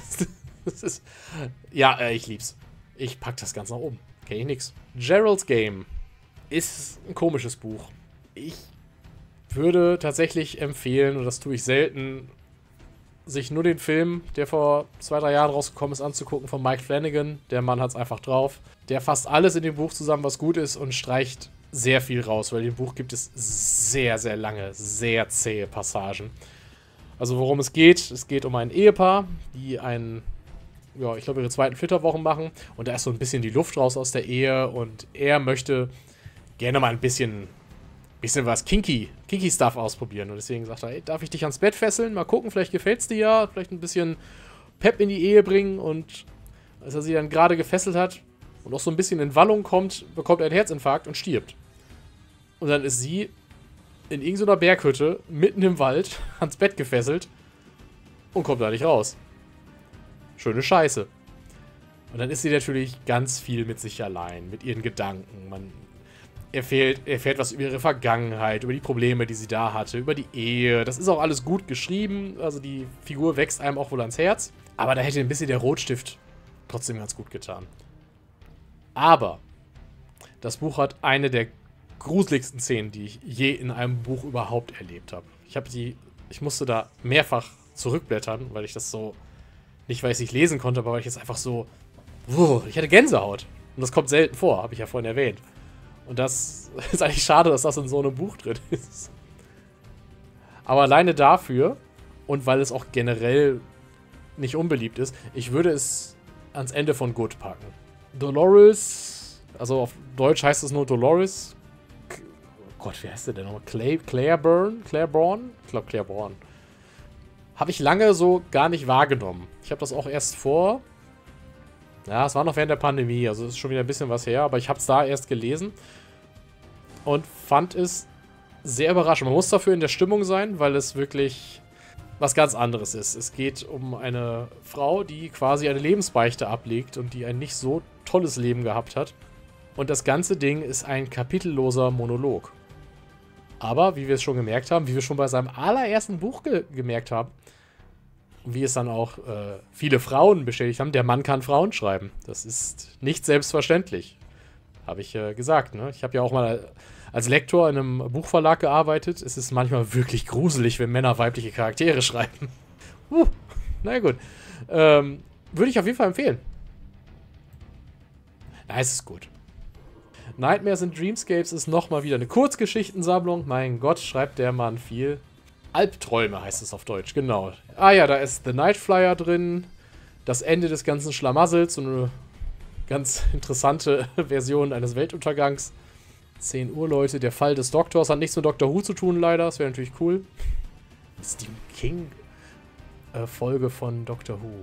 Ich lieb's. Ich pack das Ganze nach oben. Okay, nix. Gerald's Game ist ein komisches Buch. Ich würde tatsächlich empfehlen, und das tue ich selten, sich nur den Film, der vor 2-3 Jahren rausgekommen ist, anzugucken von Mike Flanagan. Der Mann hat's einfach drauf. Der fasst alles in dem Buch zusammen, was gut ist und streicht sehr viel raus, weil in dem Buch gibt es sehr, sehr lange, sehr zähe Passagen. Also worum es geht um ein Ehepaar, die ich glaube, ihre 2. Flitterwochen machen und da ist so ein bisschen die Luft raus aus der Ehe und er möchte gerne mal ein bisschen bisschen was Kinky Stuff ausprobieren. Und deswegen sagt er, ey, darf ich dich ans Bett fesseln? Mal gucken, vielleicht gefällt's dir ja. Vielleicht ein bisschen Pep in die Ehe bringen. Und als er sie dann gerade gefesselt hat und auch so ein bisschen in Wallung kommt, bekommt er einen Herzinfarkt und stirbt. Und dann ist sie in irgendeiner Berghütte, mitten im Wald, ans Bett gefesselt und kommt da nicht raus. Schöne Scheiße. Und dann ist sie natürlich ganz viel mit sich allein, mit ihren Gedanken. Man erfährt was über ihre Vergangenheit, über die Probleme, die sie da hatte, über die Ehe. Das ist auch alles gut geschrieben. Also die Figur wächst einem auch wohl ans Herz. Aber da hätte ein bisschen der Rotstift trotzdem ganz gut getan. Aber das Buch hat eine der gruseligsten Szenen, die ich je in einem Buch überhaupt erlebt habe. Ich musste da mehrfach zurückblättern, weil ich das so, nicht weil ich es nicht lesen konnte, aber weil ich jetzt einfach so, ich hatte Gänsehaut. Und das kommt selten vor, habe ich ja vorhin erwähnt. Und das ist eigentlich schade, dass das in so einem Buch drin ist. Aber alleine dafür und weil es auch generell nicht unbeliebt ist, ich würde es ans Ende von Good packen. Dolores, also auf Deutsch heißt es nur Dolores. Oh Gott, wie heißt der denn nochmal? Claiborne? Ich glaube Claiborne. Habe ich lange so gar nicht wahrgenommen. Ich habe das auch erst vor... Ja, es war noch während der Pandemie, also ist schon wieder ein bisschen was her, aber ich habe es da erst gelesen und fand es sehr überraschend. Man muss dafür in der Stimmung sein, weil es wirklich was ganz anderes ist. Es geht um eine Frau, die quasi eine Lebensbeichte ablegt und die ein nicht so tolles Leben gehabt hat. Und das ganze Ding ist ein kapitelloser Monolog. Aber, wie wir es schon gemerkt haben, wie wir schon bei seinem allerersten Buch gemerkt haben, wie es dann auch viele Frauen bestätigt haben, der Mann kann Frauen schreiben. Das ist nicht selbstverständlich. Habe ich gesagt, ne? Ich habe ja auch mal als Lektor in einem Buchverlag gearbeitet. Es ist manchmal wirklich gruselig, wenn Männer weibliche Charaktere schreiben. Na gut. Würde ich auf jeden Fall empfehlen. Na, es ist gut. Nightmares and Dreamscapes ist nochmal wieder eine Kurzgeschichtensammlung. Mein Gott, schreibt der Mann viel. Albträume heißt es auf Deutsch, genau. Ah ja, da ist The Night Flyer drin. Das Ende des ganzen Schlamassels. So eine ganz interessante Version eines Weltuntergangs. 10 Uhr, Leute. Der Fall des Doktors hat nichts mit Doctor Who zu tun, leider. Das wäre natürlich cool. Stephen King Folge von Doctor Who.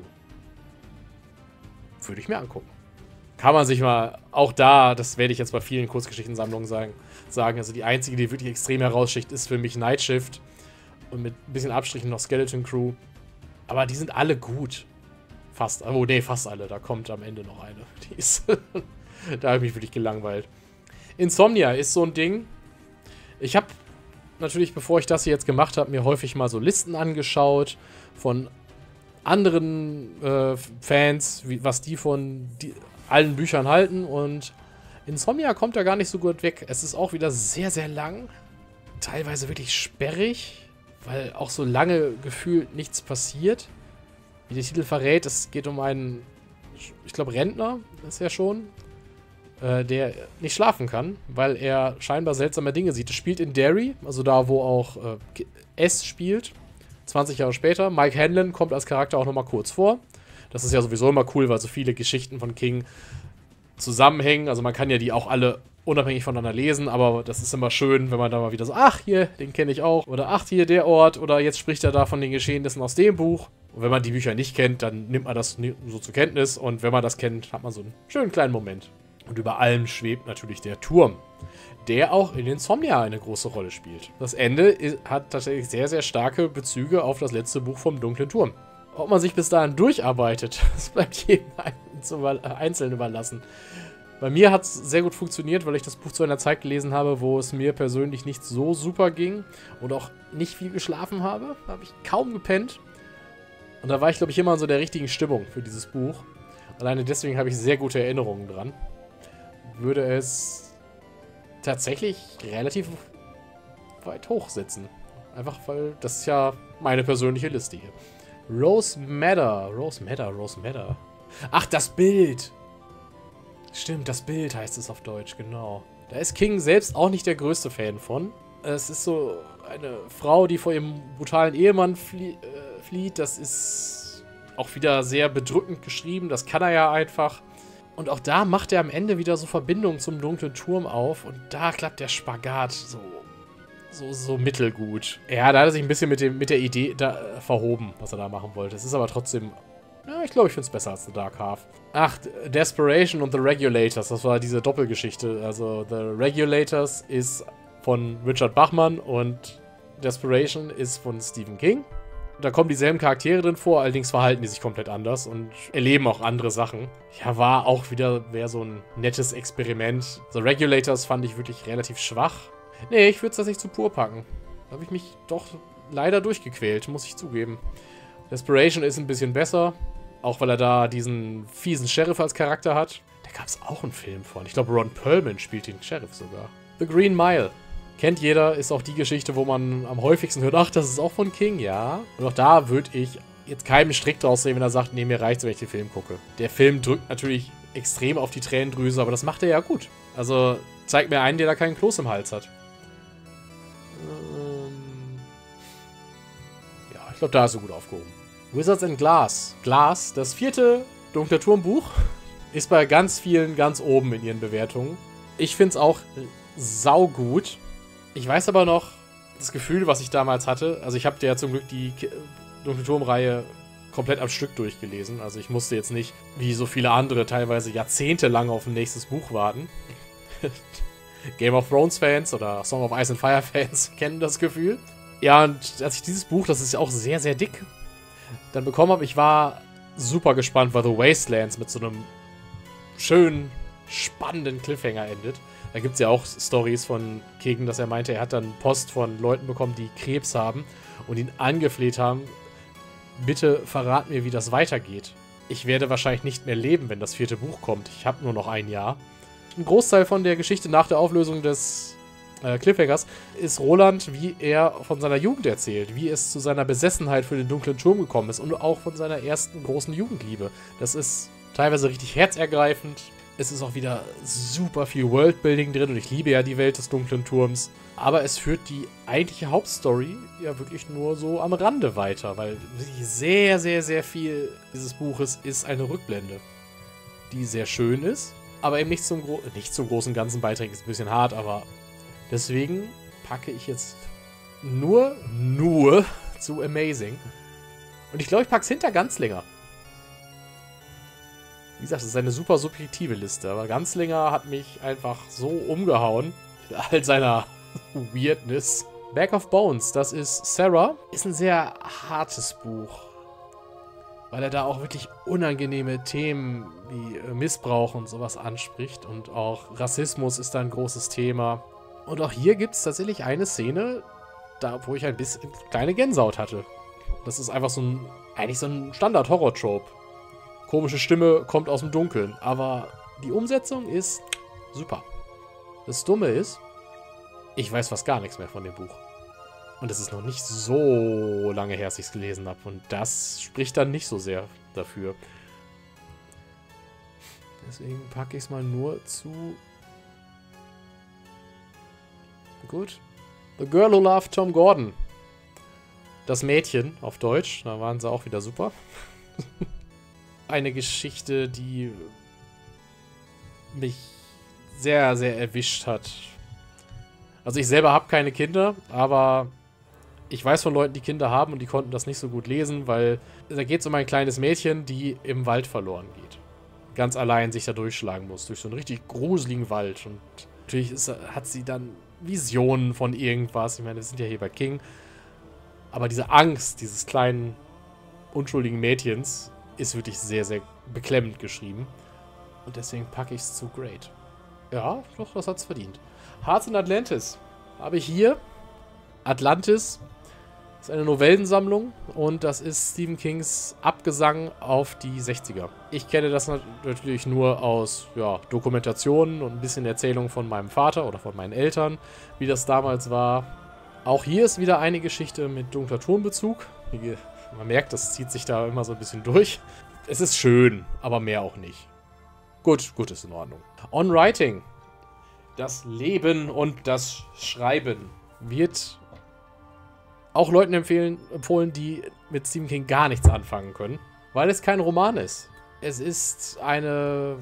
Würde ich mir angucken. Kann man sich mal, auch da, das werde ich jetzt bei vielen Kurzgeschichtensammlungen sagen. Also die einzige, die wirklich extrem heraussticht, ist für mich Night Shift. Und mit ein bisschen Abstrichen noch Skeleton Crew. Aber die sind alle gut. Fast. Oh, nee, fast alle. Da kommt am Ende noch eine. Die ist da habe ich mich wirklich gelangweilt. Insomnia ist so ein Ding. Ich habe natürlich, bevor ich das hier jetzt gemacht habe, mir häufig mal so Listen angeschaut von anderen Fans, was die von allen Büchern halten. Und Insomnia kommt da gar nicht so gut weg. Es ist auch wieder sehr, sehr lang. Teilweise wirklich sperrig. Weil auch so lange gefühlt nichts passiert. Wie der Titel verrät, es geht um einen, ich glaube Rentner ist er schon, der nicht schlafen kann, weil er scheinbar seltsame Dinge sieht. Es spielt in Derry, also da, wo auch S spielt. 20 Jahre später. Mike Hanlon kommt als Charakter auch nochmal kurz vor. Das ist ja sowieso immer cool, weil so viele Geschichten von King zusammenhängen. Also man kann ja die auch alle unabhängig voneinander lesen, aber das ist immer schön, wenn man da mal wieder so, ach, hier, den kenne ich auch, oder ach, hier, der Ort, oder jetzt spricht er da von den Geschehnissen aus dem Buch. Und wenn man die Bücher nicht kennt, dann nimmt man das so zur Kenntnis, und wenn man das kennt, hat man so einen schönen kleinen Moment. Und über allem schwebt natürlich der Turm, der auch in Insomnia eine große Rolle spielt. Das Ende hat tatsächlich sehr, sehr starke Bezüge auf das letzte Buch vom Dunklen Turm. Ob man sich bis dahin durcharbeitet, das bleibt jedem einzeln überlassen. Bei mir hat es sehr gut funktioniert, weil ich das Buch zu einer Zeit gelesen habe, wo es mir persönlich nicht so super ging und auch nicht viel geschlafen habe. Da habe ich kaum gepennt. Und da war ich, glaube ich, immer in so der richtigen Stimmung für dieses Buch. Alleine deswegen habe ich sehr gute Erinnerungen dran. Würde es tatsächlich relativ weit hochsetzen. Einfach, weil das ist ja meine persönliche Liste hier. Rose Madder. Ach, das Bild. Stimmt, das Bild heißt es auf Deutsch, genau. Da ist King selbst auch nicht der größte Fan von. Es ist so eine Frau, die vor ihrem brutalen Ehemann flieht. Das ist auch wieder sehr bedrückend geschrieben. Das kann er ja einfach. Und auch da macht er am Ende wieder so Verbindungen zum Dunklen Turm auf. Und da klappt der Spagat so so mittelgut. Ja, da hat er sich ein bisschen mit der Idee da verhoben, was er da machen wollte. Es ist aber trotzdem... Ja, ich glaube, ich finde es besser als The Dark Half. Ach, Desperation und The Regulators, das war diese Doppelgeschichte. Also The Regulators ist von Richard Bachman und Desperation ist von Stephen King. Da kommen dieselben Charaktere drin vor, allerdings verhalten die sich komplett anders und erleben auch andere Sachen. Ja, war auch wäre so ein nettes Experiment. The Regulators fand ich wirklich relativ schwach. Nee, ich würde es tatsächlich zu pur packen. Da habe ich mich doch leider durchgequält, muss ich zugeben. Desperation ist ein bisschen besser, auch weil er da diesen fiesen Sheriff als Charakter hat. Da gab es auch einen Film von. Ich glaube, Ron Perlman spielt den Sheriff sogar. The Green Mile. Kennt jeder, ist auch die Geschichte, wo man am häufigsten hört, ach, das ist auch von King, ja. Und auch da würde ich jetzt keinem Strick draus sehen, wenn er sagt, nee, mir reicht's, wenn ich den Film gucke. Der Film drückt natürlich extrem auf die Tränendrüse, aber das macht er ja gut. Also, zeigt mir einen, der da keinen Kloß im Hals hat. Ja, ich glaube, da ist er gut aufgehoben. Wizards and Glass. Glass, das 4. Dunkler Turmbuch, ist bei ganz vielen ganz oben in ihren Bewertungen. Ich finde es auch saugut. Ich weiß aber noch, das Gefühl, was ich damals hatte, also ich habe ja zum Glück die Dunkle Turm-Reihe komplett am Stück durchgelesen. Also ich musste jetzt nicht, wie so viele andere, teilweise jahrzehntelang auf ein nächstes Buch warten. Game of Thrones Fans oder Song of Ice and Fire Fans kennen das Gefühl. Ja, und als ich dieses Buch, das ist ja auch sehr, sehr dick, dann bekommen habe, ich war super gespannt, weil The Wastelands mit so einem schönen, spannenden Cliffhanger endet. Da gibt es ja auch Stories von King, dass er meinte, er hat dann Post von Leuten bekommen, die Krebs haben und ihn angefleht haben, bitte verrat mir, wie das weitergeht. Ich werde wahrscheinlich nicht mehr leben, wenn das 4. Buch kommt. Ich habe nur noch ein Jahr. Ein Großteil von der Geschichte nach der Auflösung des Cliffhangers ist Roland, wie er von seiner Jugend erzählt, wie es zu seiner Besessenheit für den dunklen Turm gekommen ist und auch von seiner ersten großen Jugendliebe. Das ist teilweise richtig herzergreifend. Es ist auch wieder super viel Worldbuilding drin und ich liebe ja die Welt des dunklen Turms. Aber es führt die eigentliche Hauptstory ja wirklich nur so am Rande weiter, weil wirklich sehr, sehr, sehr viel dieses Buches ist eine Rückblende, die sehr schön ist, aber eben nicht zum großen Ganzen beiträgt. Ist ein bisschen hart, aber deswegen packe ich jetzt nur zu Amazing. Und ich glaube, ich packe es hinter Ganzlinger. Wie gesagt, das ist eine super subjektive Liste, aber Ganzlinger hat mich einfach so umgehauen mit all seiner Weirdness. Bag of Bones, das ist Sarah. Ist ein sehr hartes Buch, weil er da auch wirklich unangenehme Themen wie Missbrauch und sowas anspricht und auch Rassismus ist da ein großes Thema. Und auch hier gibt es tatsächlich eine Szene, da wo ich ein bisschen kleine Gänsehaut hatte. Das ist einfach eigentlich so ein Standard-Horror-Trope. Komische Stimme kommt aus dem Dunkeln, aber die Umsetzung ist super. Das Dumme ist, ich weiß fast gar nichts mehr von dem Buch. Und es ist noch nicht so lange her, dass ich es gelesen habe. Und das spricht dann nicht so sehr dafür. Deswegen packe ich es mal nur zu... Gut. The Girl Who Loved Tom Gordon. Das Mädchen auf Deutsch. Da waren sie auch wieder super. Eine Geschichte, die mich sehr, sehr erwischt hat. Also ich selber habe keine Kinder, aber ich weiß von Leuten, die Kinder haben und die konnten das nicht so gut lesen, weil da geht es um ein kleines Mädchen, die im Wald verloren geht. Ganz allein sich da durchschlagen muss, durch so einen richtig gruseligen Wald. Und natürlich hat sie dann Visionen von irgendwas. Ich meine, wir sind ja hier bei King. Aber diese Angst dieses kleinen, unschuldigen Mädchens ist wirklich sehr, sehr beklemmend geschrieben. Und deswegen packe ich es zu Great. Ja, doch, das hat's verdient. Hearts in Atlantis habe ich hier. Atlantis ist eine Novellensammlung und das ist Stephen Kings Abgesang auf die 60er. Ich kenne das natürlich nur aus Dokumentationen und ein bisschen Erzählungen von meinem Vater oder von meinen Eltern, wie das damals war. Auch hier ist wieder eine Geschichte mit dunkler Turmbezug. Man merkt, das zieht sich da immer so ein bisschen durch. Es ist schön, aber mehr auch nicht. Gut ist in Ordnung. On Writing. Das Leben und das Schreiben wird auch Leuten empfohlen, die mit Stephen King gar nichts anfangen können, weil es kein Roman ist. Es ist eine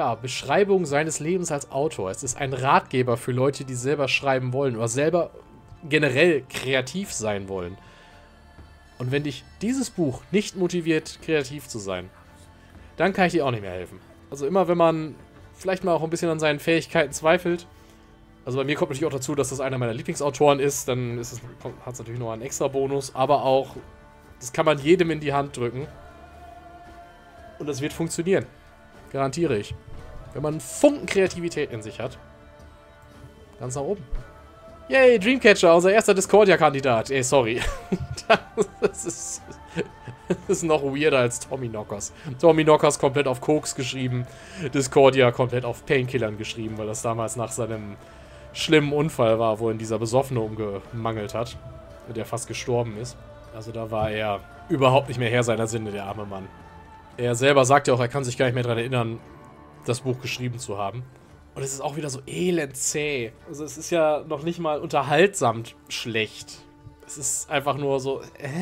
Beschreibung seines Lebens als Autor. Es ist ein Ratgeber für Leute, die selber schreiben wollen oder selber generell kreativ sein wollen. Und wenn dich dieses Buch nicht motiviert, kreativ zu sein, dann kann ich dir auch nicht mehr helfen. Also immer, wenn man vielleicht mal auch ein bisschen an seinen Fähigkeiten zweifelt. Also bei mir kommt natürlich auch dazu, dass das einer meiner Lieblingsautoren ist. Dann hat es natürlich noch einen extra Bonus. Aber auch, das kann man jedem in die Hand drücken. Und das wird funktionieren. Garantiere ich. Wenn man einen Funken Kreativität in sich hat. Ganz nach oben. Yay, Dreamcatcher, unser erster Discordia-Kandidat. Ey, sorry. Das ist noch weirder als Tommyknockers. Tommyknockers komplett auf Koks geschrieben. Discordia komplett auf Painkillern geschrieben, weil das damals nach seinem schlimmen Unfall war, wo ihn dieser Besoffene umgemangelt hat. Der fast gestorben ist. Also da war er überhaupt nicht mehr Herr seiner Sinne, der arme Mann. Er selber sagt ja auch, er kann sich gar nicht mehr daran erinnern, das Buch geschrieben zu haben. Und es ist auch wieder so elend zäh. Also es ist ja noch nicht mal unterhaltsam schlecht. Es ist einfach nur so,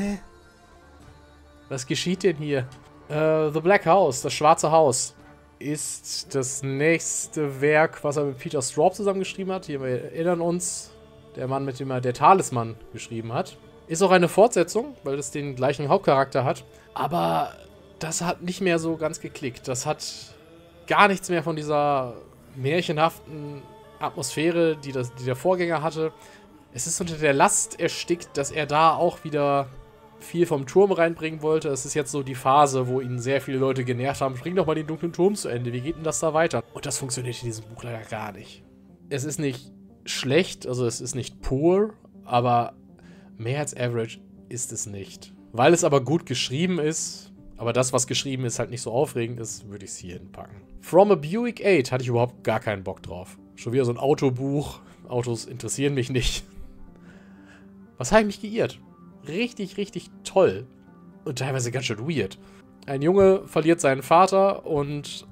was geschieht denn hier? The Black House, das Schwarze Haus, ist das nächste Werk, was er mit Peter Straub zusammengeschrieben hat. Hier, wir erinnern uns, der Mann, mit dem er der Talisman geschrieben hat. Ist auch eine Fortsetzung, weil es den gleichen Hauptcharakter hat. Aber das hat nicht mehr so ganz geklickt. Das hat gar nichts mehr von dieser märchenhaften Atmosphäre, die der Vorgänger hatte. Es ist unter der Last erstickt, dass er da auch wieder viel vom Turm reinbringen wollte. Es ist jetzt so die Phase, wo ihn sehr viele Leute genervt haben. Bring doch mal den dunklen Turm zu Ende. Wie geht denn das da weiter? Und das funktioniert in diesem Buch leider gar nicht. Es ist nicht schlecht, also es ist nicht poor, aber mehr als average ist es nicht. Weil es aber gut geschrieben ist, aber das, was geschrieben ist, halt nicht so aufregend ist, würde ich es hier hinpacken. From a Buick 8 hatte ich überhaupt gar keinen Bock drauf. Schon wieder so ein Autobuch. Autos interessieren mich nicht. Was habe ich mich geirrt? Richtig, richtig toll. Und teilweise ganz schön weird. Ein Junge verliert seinen Vater und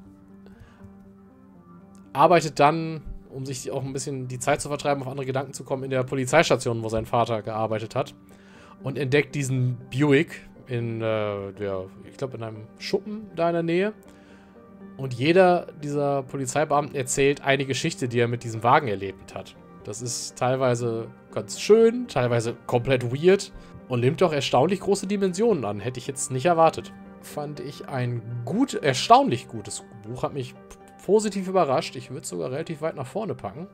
arbeitet dann, um sich auch ein bisschen die Zeit zu vertreiben, auf andere Gedanken zu kommen, in der Polizeistation, wo sein Vater gearbeitet hat. Und entdeckt diesen Buick ich glaube, in einem Schuppen da in der Nähe. Und jeder dieser Polizeibeamten erzählt eine Geschichte, die er mit diesem Wagen erlebt hat. Das ist teilweise ganz schön, teilweise komplett weird und nimmt doch erstaunlich große Dimensionen an. Hätte ich jetzt nicht erwartet. Fand ich ein erstaunlich gutes Buch. Hat mich positiv überrascht. Ich würde es sogar relativ weit nach vorne packen.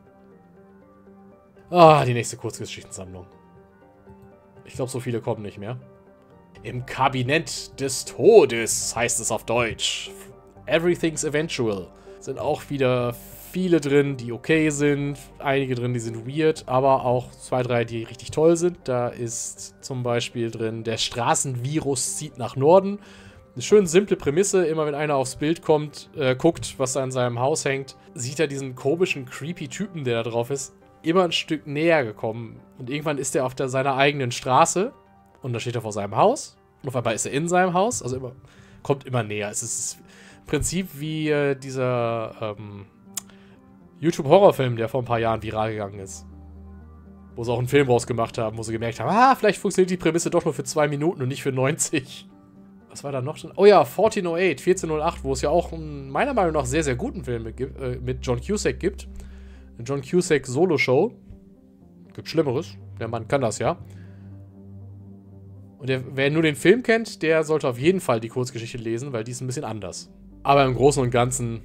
Die nächste Kurzgeschichtensammlung. Ich glaube, so viele kommen nicht mehr. Im Kabinett des Todes heißt es auf Deutsch. Everything's Eventual. Sind auch wieder viele drin, die okay sind. Einige drin, die sind weird. Aber auch 2, 3, die richtig toll sind. Da ist zum Beispiel drin, der Straßenvirus zieht nach Norden. Eine schön simple Prämisse. Immer wenn einer aufs Bild kommt, guckt, was da in seinem Haus hängt, sieht er diesen komischen, creepy Typen, der da drauf ist, immer ein Stück näher gekommen. Und irgendwann ist er auf seiner eigenen Straße. Und da steht er vor seinem Haus. Und auf einmal ist er in seinem Haus. Also kommt immer näher. Es ist im Prinzip wie dieser YouTube-Horrorfilm, der vor ein paar Jahren viral gegangen ist. Wo sie auch einen Film rausgemacht haben, wo sie gemerkt haben, vielleicht funktioniert die Prämisse doch nur für 2 Minuten und nicht für 90. Was war da noch drin? Oh ja, 1408, wo es ja auch einen, meiner Meinung nach, sehr, sehr guten Film mit John Cusack gibt. Eine John Cusack Solo-Show. Gibt Schlimmeres. Der Mann kann das ja. Und wer nur den Film kennt, der sollte auf jeden Fall die Kurzgeschichte lesen, weil die ist ein bisschen anders. Aber im Großen und Ganzen,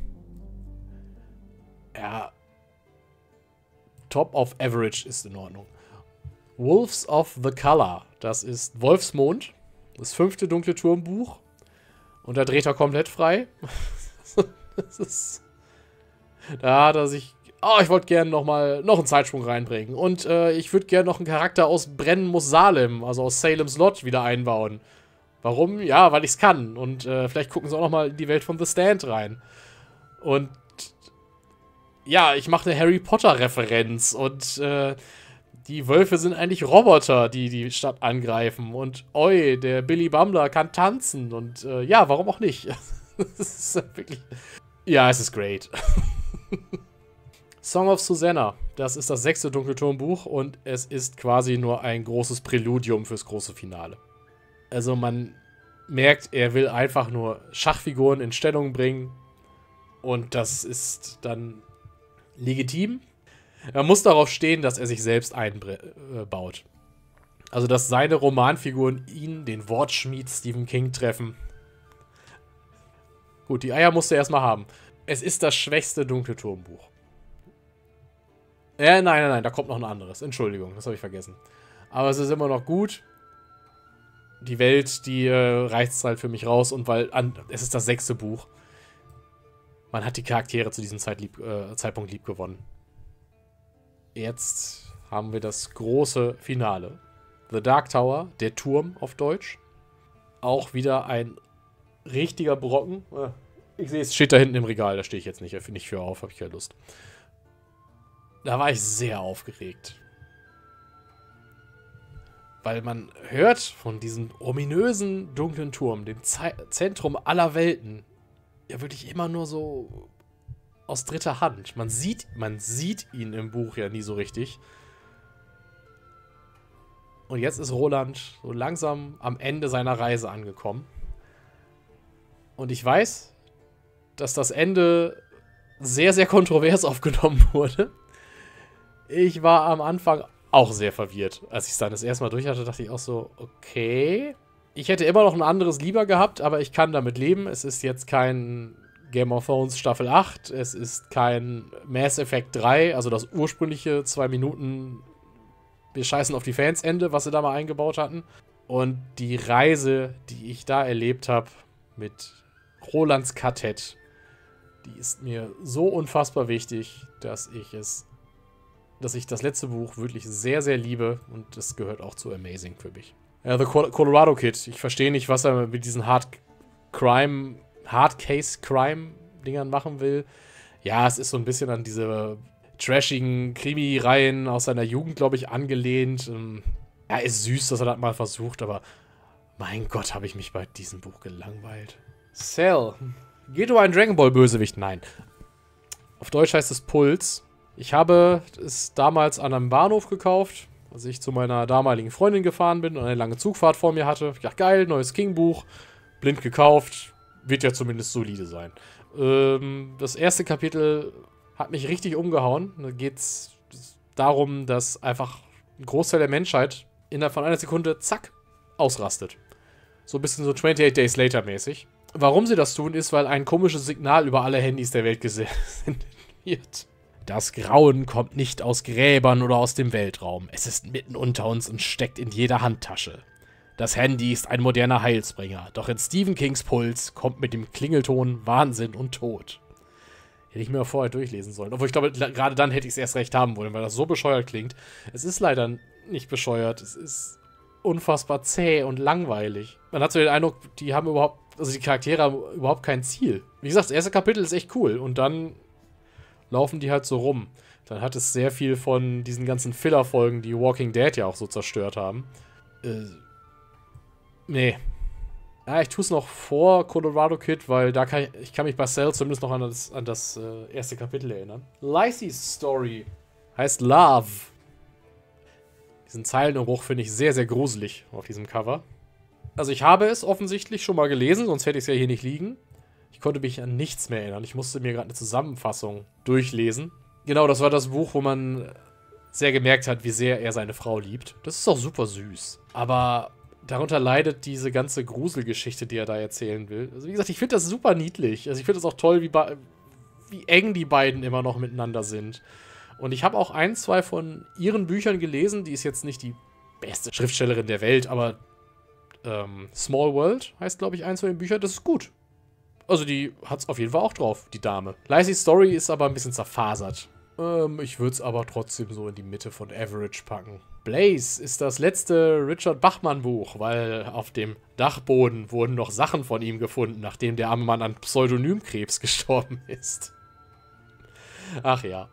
ja, top of average ist in Ordnung. Wolves of the Color, das ist Wolfsmond, das 5. dunkle Turmbuch. Und da dreht er komplett frei. Das ist, da hat er sich... ich wollte gerne noch einen Zeitsprung reinbringen. Und ich würde gerne noch einen Charakter aus Brennen muss Salem, also aus Salem's Lot, wieder einbauen. Warum? Ja, weil ich es kann. Und vielleicht gucken sie auch noch mal in die Welt von The Stand rein. Und ja, ich mache eine Harry Potter-Referenz. Und die Wölfe sind eigentlich Roboter, die die Stadt angreifen. Und der Billy Bumbler kann tanzen. Und ja, warum auch nicht? Das ist wirklich... Ja, es ist great. Song of Susanna, das ist das 6. Dunkelturmbuch und es ist quasi nur ein großes Präludium fürs große Finale. Also man merkt, er will einfach nur Schachfiguren in Stellung bringen und das ist dann legitim. Er muss darauf stehen, dass er sich selbst einbaut. Also, dass seine Romanfiguren ihn, den Wortschmied Stephen King, treffen. Gut, die Eier musst du erstmal haben. Es ist das schwächste Dunkle Turmbuch. Nein, da kommt noch ein anderes. Entschuldigung, das habe ich vergessen. Aber es ist immer noch gut. Die Welt, die reißt es halt für mich raus. Und es ist das 6. Buch. Man hat die Charaktere zu diesem Zeitpunkt lieb gewonnen. Jetzt haben wir das große Finale. The Dark Tower, der Turm auf Deutsch. Auch wieder ein richtiger Brocken. Ich sehe, es steht da hinten im Regal, da stehe ich jetzt nicht für auf, habe ich keine Lust. Da war ich sehr aufgeregt. Weil man hört von diesem ominösen dunklen Turm, dem Zentrum aller Welten, ja wirklich immer nur so aus dritter Hand. Man sieht ihn im Buch ja nie so richtig. Und jetzt ist Roland so langsam am Ende seiner Reise angekommen. Und ich weiß, dass das Ende sehr, sehr kontrovers aufgenommen wurde. Ich war am Anfang auch sehr verwirrt. Als ich es dann das erste Mal durch hatte, dachte ich auch so, okay. Ich hätte immer noch ein anderes lieber gehabt, aber ich kann damit leben. Es ist jetzt kein Game of Thrones Staffel 8. Es ist kein Mass Effect 3, also das ursprüngliche 2 Minuten wir scheißen auf die Fans Ende, was sie da mal eingebaut hatten. Und die Reise, die ich da erlebt habe mit Rolands Quartett, die ist mir so unfassbar wichtig, dass ich das letzte Buch wirklich sehr, sehr liebe. Und das gehört auch zu Amazing für mich. Ja, The Colorado Kid. Ich verstehe nicht, was er mit diesen Hard-Case-Crime-Dingern machen will. Ja, es ist so ein bisschen an diese trashigen Krimi-Reihen aus seiner Jugend, glaube ich, angelehnt. Ja, ist süß, dass er das mal versucht, aber mein Gott, habe ich mich bei diesem Buch gelangweilt. Cell. Geht um einen Dragon Ball Bösewicht? Nein. Auf Deutsch heißt es Puls. Ich habe es damals an einem Bahnhof gekauft, als ich zu meiner damaligen Freundin gefahren bin und eine lange Zugfahrt vor mir hatte. Ich dachte, geil, neues King-Buch. Blind gekauft. Wird ja zumindest solide sein. Das erste Kapitel hat mich richtig umgehauen. Da geht es darum, dass einfach ein Großteil der Menschheit innerhalb von einer Sekunde, zack, ausrastet. So ein bisschen so 28 Days Later mäßig. Warum sie das tun, ist, weil ein komisches Signal über alle Handys der Welt gesendet wird. Das Grauen kommt nicht aus Gräbern oder aus dem Weltraum. Es ist mitten unter uns und steckt in jeder Handtasche. Das Handy ist ein moderner Heilsbringer, doch in Stephen Kings Puls kommt mit dem Klingelton Wahnsinn und Tod. Hätte ich mir vorher durchlesen sollen. Obwohl ich glaube, gerade dann hätte ich es erst recht haben wollen, weil das so bescheuert klingt. Es ist leider nicht bescheuert. Es ist unfassbar zäh und langweilig. Man hat so den Eindruck, die Charaktere haben überhaupt kein Ziel. Wie gesagt, das erste Kapitel ist echt cool. Und dann laufen die halt so rum. Dann hat es sehr viel von diesen ganzen Filler-Folgen, die Walking Dead ja auch so zerstört haben. Nee. Ja, ich tue es noch vor Colorado Kid, weil ich kann mich bei Cell zumindest noch an das erste Kapitel erinnern. Lacey's Story heißt Love. Diesen Zeilenumbruch finde ich sehr, sehr gruselig auf diesem Cover. Also ich habe es offensichtlich schon mal gelesen, sonst hätte ich es ja hier nicht liegen. Ich konnte mich an nichts mehr erinnern. Ich musste mir gerade eine Zusammenfassung durchlesen. Genau, das war das Buch, wo man sehr gemerkt hat, wie sehr er seine Frau liebt. Das ist auch super süß. Aber darunter leidet diese ganze Gruselgeschichte, die er da erzählen will. Also wie gesagt, ich finde das super niedlich. Also ich finde das auch toll, wie eng die beiden immer noch miteinander sind. Und ich habe auch 1, 2 von ihren Büchern gelesen. Die ist jetzt nicht die beste Schriftstellerin der Welt, aber Small World heißt, glaube ich, 1 von den Büchern. Das ist gut. Also die hat es auf jeden Fall auch drauf, die Dame. Lacey's Story ist aber ein bisschen zerfasert. Ich würde es aber trotzdem so in die Mitte von Average packen. Blaze ist das letzte Richard Bachman-Buch, weil auf dem Dachboden wurden noch Sachen von ihm gefunden, nachdem der arme Mann an Pseudonymkrebs gestorben ist. Ach ja.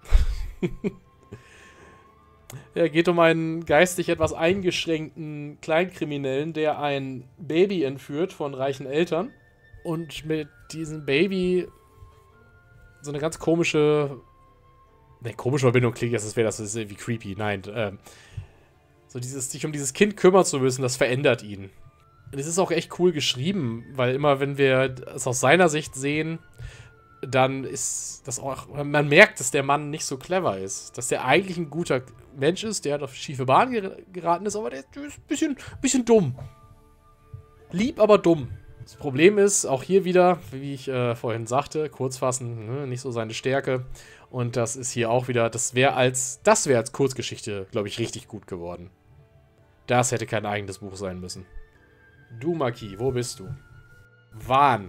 Er geht um einen geistig etwas eingeschränkten Kleinkriminellen, der ein Baby entführt von reichen Eltern und mit diesem Baby so eine ganz komische Verbindung klingt, das ist irgendwie creepy. Nein, so sich um dieses Kind kümmern zu müssen, das verändert ihn. Und es ist auch echt cool geschrieben, weil immer, wenn wir es aus seiner Sicht sehen, dann ist das auch, man merkt, dass der Mann nicht so clever ist. Dass der eigentlich ein guter Mensch ist, der hat auf schiefe Bahn geraten ist, aber der ist ein bisschen dumm. Lieb, aber dumm. Das Problem ist, auch hier wieder, wie ich vorhin sagte, Kurzfassen, ne, nicht so seine Stärke. Und das ist hier auch wieder, das wäre als Kurzgeschichte, glaube ich, richtig gut geworden. Das hätte kein eigenes Buch sein müssen. Du, Maki, wo bist du? Wahn.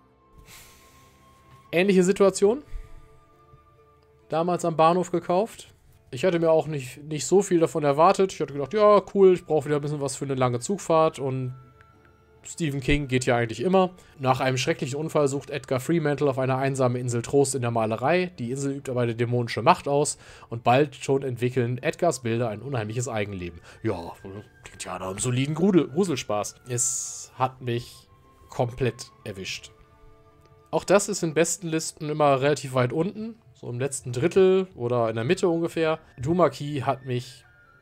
Ähnliche Situation. Damals am Bahnhof gekauft. Ich hatte mir auch nicht so viel davon erwartet. Ich hatte gedacht, ja, cool, ich brauche wieder ein bisschen was für eine lange Zugfahrt. Und Stephen King geht ja eigentlich immer. Nach einem schrecklichen Unfall sucht Edgar Fremantle auf einer einsamen Insel Trost in der Malerei. Die Insel übt aber eine dämonische Macht aus. Und bald schon entwickeln Edgars Bilder ein unheimliches Eigenleben. Ja, klingt ja nach einem soliden Gruselspaß. Es hat mich komplett erwischt. Auch das ist in besten Listen immer relativ weit unten. So im letzten Drittel oder in der Mitte ungefähr. Dumaki hat mich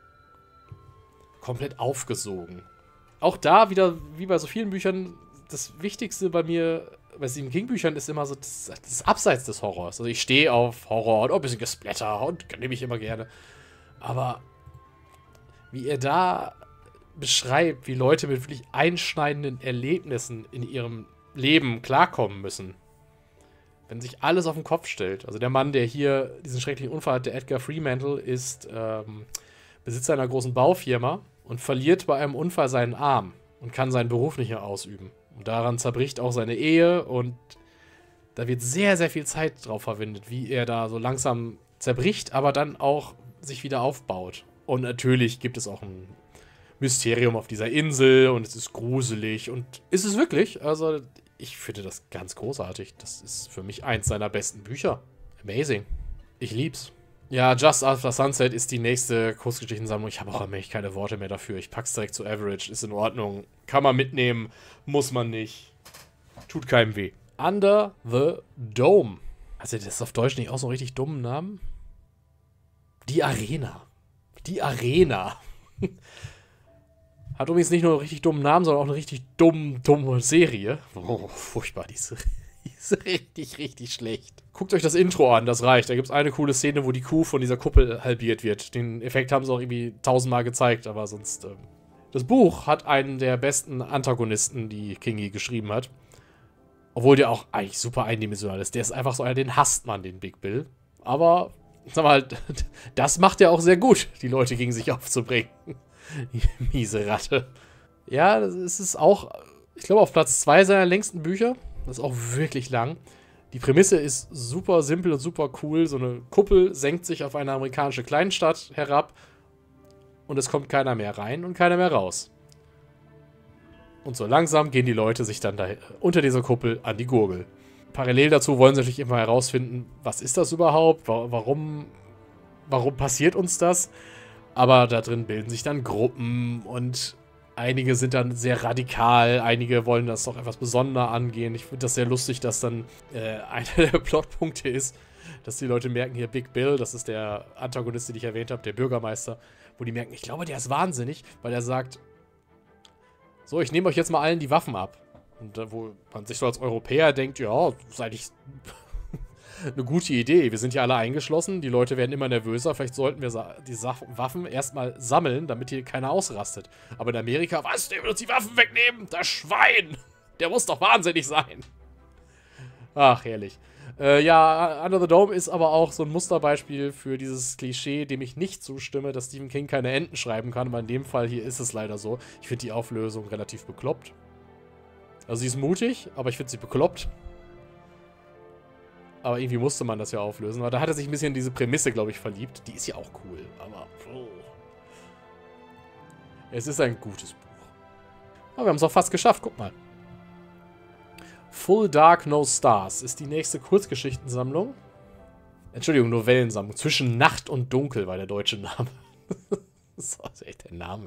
komplett aufgesogen. Auch da wieder, wie bei so vielen Büchern, das Wichtigste bei mir, bei Stephen King Büchern ist immer so das Abseits des Horrors. Also ich stehe auf Horror und auch ein bisschen Gesplatter und nehme ich immer gerne. Aber wie er da beschreibt, wie Leute mit wirklich einschneidenden Erlebnissen in ihrem Leben klarkommen müssen. Wenn sich alles auf den Kopf stellt. Also der Mann, der hier diesen schrecklichen Unfall hat, der Edgar Fremantle, ist Besitzer einer großen Baufirma und verliert bei einem Unfall seinen Arm und kann seinen Beruf nicht mehr ausüben. Und daran zerbricht auch seine Ehe und da wird sehr, sehr viel Zeit drauf verwendet, wie er da so langsam zerbricht, aber dann auch sich wieder aufbaut. Und natürlich gibt es auch ein Mysterium auf dieser Insel und es ist gruselig und ist es wirklich. Also ich finde das ganz großartig. Das ist für mich eins seiner besten Bücher. Amazing. Ich lieb's. Ja, Just After Sunset ist die nächste Kurzgeschichtensammlung. Ich habe auch eigentlich keine Worte mehr dafür. Ich pack's direkt zu Average. Ist in Ordnung. Kann man mitnehmen. Muss man nicht. Tut keinem weh. Under the Dome. Also das ist auf Deutsch nicht auch so einen richtig dummen Namen? Die Arena. Die Arena. Hat übrigens nicht nur einen richtig dummen Namen, sondern auch eine richtig dumme Serie. Oh, furchtbar, die ist richtig, richtig schlecht. Guckt euch das Intro an, das reicht. Da gibt es eine coole Szene, wo die Kuh von dieser Kuppel halbiert wird. Den Effekt haben sie auch irgendwie 1000-mal gezeigt, aber sonst... Das Buch hat einen der besten Antagonisten, die King je geschrieben hat. Obwohl der auch eigentlich super eindimensional ist. Der ist einfach so einer, den hasst man, den Big Bill. Aber, sag mal, das macht er auch sehr gut, die Leute gegen sich aufzubringen. Die miese Ratte. Ja, das ist auch, ich glaube, auf Platz 2 seiner längsten Bücher. Das ist auch wirklich lang. Die Prämisse ist super simpel und super cool. So eine Kuppel senkt sich auf eine amerikanische Kleinstadt herab und es kommt keiner mehr rein und keiner mehr raus. Und so langsam gehen die Leute sich dann da unter dieser Kuppel an die Gurgel. Parallel dazu wollen sie natürlich immer herausfinden, was ist das überhaupt? Warum passiert uns das? Aber da drin bilden sich dann Gruppen und einige sind dann sehr radikal, einige wollen das doch etwas besonderer angehen. Ich finde das sehr lustig, dass dann einer der Plotpunkte ist, dass die Leute merken, hier Big Bill, das ist der Antagonist, den ich erwähnt habe, der Bürgermeister, wo die merken, ich glaube, der ist wahnsinnig, weil er sagt, so, ich nehme euch jetzt mal allen die Waffen ab. Und wo man sich so als Europäer denkt, ja, das ist eigentlich eine gute Idee. Wir sind ja alle eingeschlossen, die Leute werden immer nervöser. Vielleicht sollten wir die Waffen erstmal sammeln, damit hier keiner ausrastet. Aber in Amerika, was, der will uns die Waffen wegnehmen? Das Schwein! Der muss doch wahnsinnig sein. Ach, herrlich. Ja, Under the Dome ist aber auch so ein Musterbeispiel für dieses Klischee, dem ich nicht zustimme, dass Stephen King keine Enden schreiben kann. Aber in dem Fall hier ist es leider so. Ich finde die Auflösung relativ bekloppt. Also sie ist mutig, aber ich finde sie bekloppt. Aber irgendwie musste man das ja auflösen. Aber da hat er sich ein bisschen in diese Prämisse, glaube ich, verliebt. Die ist ja auch cool, aber... Oh. Es ist ein gutes Buch. Aber wir haben es auch fast geschafft, guck mal. Full Dark No Stars ist die nächste Kurzgeschichtensammlung. Entschuldigung, Novellensammlung. Zwischen Nacht und Dunkel war der deutsche Name. Das ist echt der Name.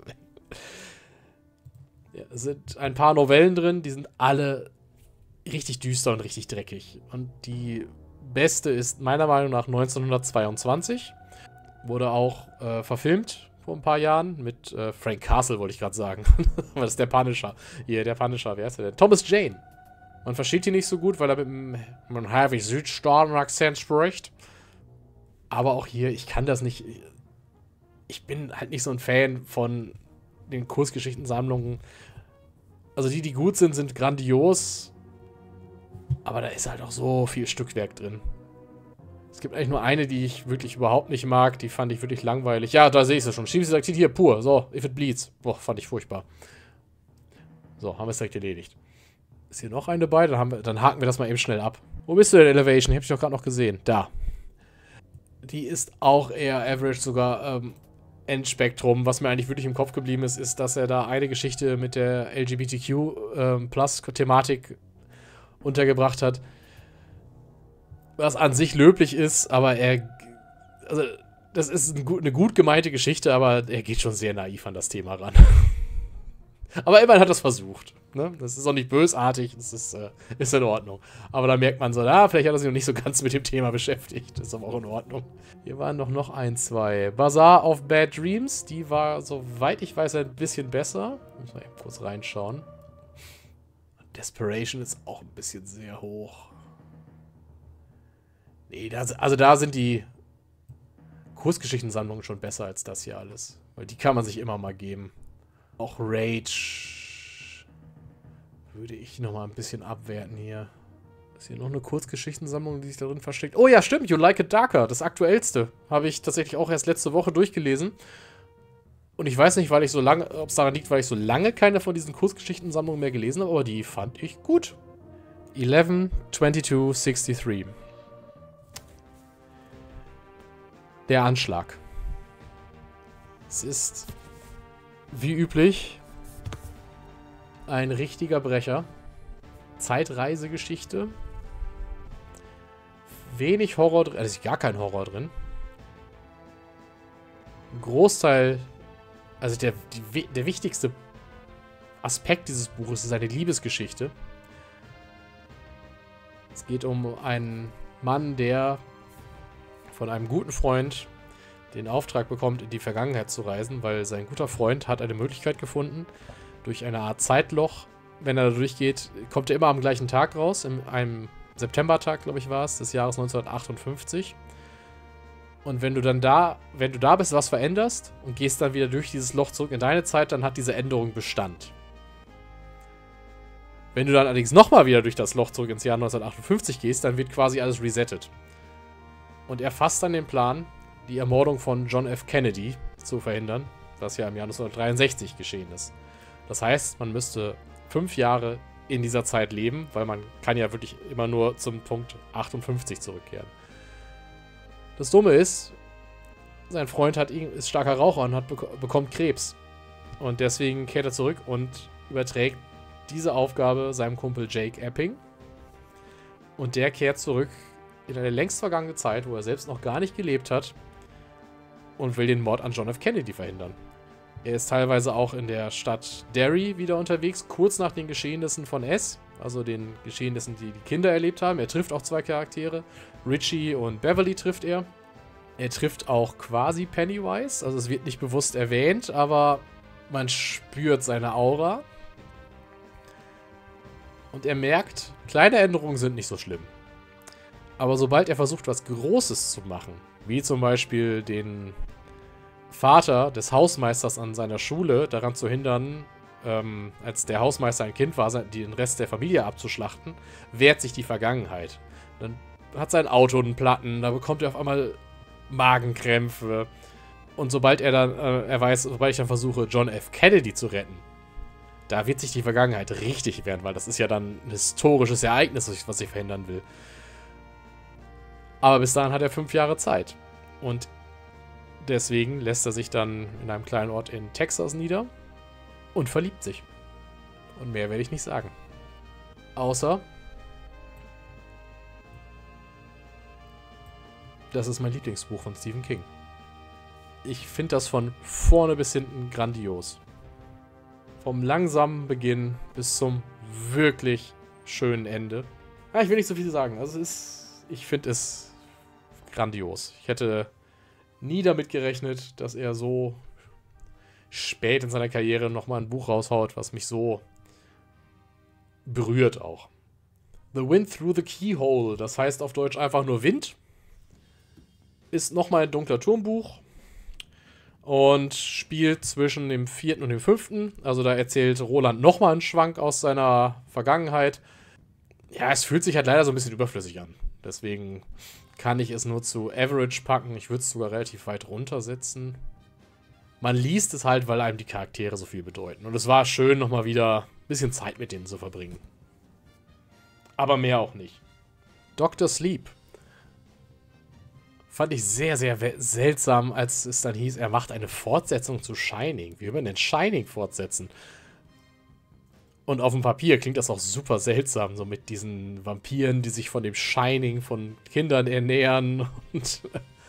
Ja, es sind ein paar Novellen drin, die sind alle richtig düster und richtig dreckig. Und die beste ist meiner Meinung nach 1922. Wurde auch verfilmt vor ein paar Jahren mit Frank Castle, wollte ich gerade sagen. Aber das ist der Punisher. Hier, der Punisher, wer ist der denn? Thomas Jane. Man versteht ihn nicht so gut, weil er mit einem heavy Südstaaten-Akzent spricht. Aber auch hier, ich kann das nicht... Ich bin halt nicht so ein Fan von den Kurzgeschichtensammlungen. Also die gut sind, sind grandios. Aber da ist halt auch so viel Stückwerk drin. Es gibt eigentlich nur eine, die ich wirklich überhaupt nicht mag. Die fand ich wirklich langweilig. Ja, da sehe ich es schon. Schiebesaktit hier, pur. So, if it bleeds. Boah, fand ich furchtbar. So, haben wir es direkt erledigt. Ist hier noch eine dabei? Dann haken wir das mal eben schnell ab. Wo bist du denn, Elevation? Die hab ich doch gerade noch gesehen. Da. Die ist auch eher average, sogar Endspektrum. Was mir eigentlich wirklich im Kopf geblieben ist, ist, dass er da eine Geschichte mit der LGBTQ-Plus-Thematik untergebracht hat. Was an sich löblich ist, aber also, das ist eine gut gemeinte Geschichte, aber er geht schon sehr naiv an das Thema ran. Aber immerhin hat er es versucht. Ne? Das ist auch nicht bösartig, das ist in Ordnung. Aber da merkt man so, vielleicht hat er sich noch nicht so ganz mit dem Thema beschäftigt. Das ist aber auch in Ordnung. Hier waren noch ein, zwei. Bazaar of Bad Dreams, die war, soweit ich weiß, ein bisschen besser. Muss mal eben kurz reinschauen. Desperation ist auch ein bisschen sehr hoch. Nee, also da sind die Kurzgeschichtensammlungen schon besser als das hier alles. Weil die kann man sich immer mal geben. Auch Rage würde ich noch mal ein bisschen abwerten hier. Ist hier noch eine Kurzgeschichtensammlung, die sich darin versteckt? Oh ja, stimmt, You Like It Darker, das aktuellste. Habe ich tatsächlich auch erst letzte Woche durchgelesen. Und ich weiß nicht, ob es daran liegt, weil ich so lange keine von diesen Kurzgeschichtensammlungen mehr gelesen habe, aber die fand ich gut. 11/22/63. Der Anschlag. Es ist, wie üblich, ein richtiger Brecher. Zeitreisegeschichte. Wenig Horror drin, also gar kein Horror drin. Ein Großteil, also der wichtigste Aspekt dieses Buches ist eine Liebesgeschichte. Es geht um einen Mann, der von einem guten Freund den Auftrag bekommt, in die Vergangenheit zu reisen, weil sein guter Freund hat eine Möglichkeit gefunden, durch eine Art Zeitloch, wenn er da durchgeht, kommt er immer am gleichen Tag raus, einem Septembertag, glaube ich, war es, des Jahres 1958. Und wenn du da bist, was veränderst und gehst dann wieder durch dieses Loch zurück in deine Zeit, dann hat diese Änderung Bestand. Wenn du dann allerdings nochmal wieder durch das Loch zurück ins Jahr 1958 gehst, dann wird quasi alles resettet. Und er fasst dann den Plan, die Ermordung von John F. Kennedy zu verhindern, was ja im Jahr 1963 geschehen ist. Das heißt, man müsste 5 Jahre in dieser Zeit leben, weil man kann ja wirklich immer nur zum Punkt 58 zurückkehren. Das Dumme ist, sein Freund ist starker Raucher und bekommt Krebs. Und deswegen kehrt er zurück und überträgt diese Aufgabe seinem Kumpel Jake Epping. Und der kehrt zurück in eine längst vergangene Zeit, wo er selbst noch gar nicht gelebt hat und will den Mord an John F. Kennedy verhindern. Er ist teilweise auch in der Stadt Derry wieder unterwegs, kurz nach den Geschehnissen von S, also den Geschehnissen, die die Kinder erlebt haben. Er trifft auch 2 Charaktere, Richie und Beverly trifft er. Er trifft auch quasi Pennywise, also es wird nicht bewusst erwähnt, aber man spürt seine Aura. Und er merkt, kleine Änderungen sind nicht so schlimm. Aber sobald er versucht, was Großes zu machen, wie zum Beispiel den Vater des Hausmeisters an seiner Schule daran zu hindern, als der Hausmeister ein Kind war, den Rest der Familie abzuschlachten, wehrt sich die Vergangenheit. Dann hat sein Auto einen Platten, da bekommt er auf einmal Magenkrämpfe. Und sobald ich dann versuche, John F. Kennedy zu retten, da wird sich die Vergangenheit richtig wehren, weil das ist ja dann ein historisches Ereignis, was ich verhindern will. Aber bis dahin hat er 5 Jahre Zeit. Und deswegen lässt er sich dann in einem kleinen Ort in Texas nieder und verliebt sich. Und mehr werde ich nicht sagen. Außer, das ist mein Lieblingsbuch von Stephen King. Ich finde das von vorne bis hinten grandios. Vom langsamen Beginn bis zum wirklich schönen Ende. Ja, ich will nicht so viel sagen. Also ich finde es grandios. Ich hätte nie damit gerechnet, dass er so spät in seiner Karriere nochmal ein Buch raushaut, was mich so berührt auch. The Wind Through the Keyhole, das heißt auf Deutsch einfach nur Wind. Ist nochmal ein dunkler Turmbuch und spielt zwischen dem 4. und dem 5. Also da erzählt Roland nochmal einen Schwank aus seiner Vergangenheit. Ja, es fühlt sich halt leider so ein bisschen überflüssig an. Deswegen kann ich es nur zu Average packen. Ich würde es sogar relativ weit runtersetzen. Man liest es halt, weil einem die Charaktere so viel bedeuten. Und es war schön, nochmal wieder ein bisschen Zeit mit denen zu verbringen. Aber mehr auch nicht. Dr. Sleep. Fand ich sehr, sehr seltsam, als es dann hieß, er macht eine Fortsetzung zu Shining. Wie will man denn Shining fortsetzen? Und auf dem Papier klingt das auch super seltsam, so mit diesen Vampiren, die sich von dem Shining von Kindern ernähren. Und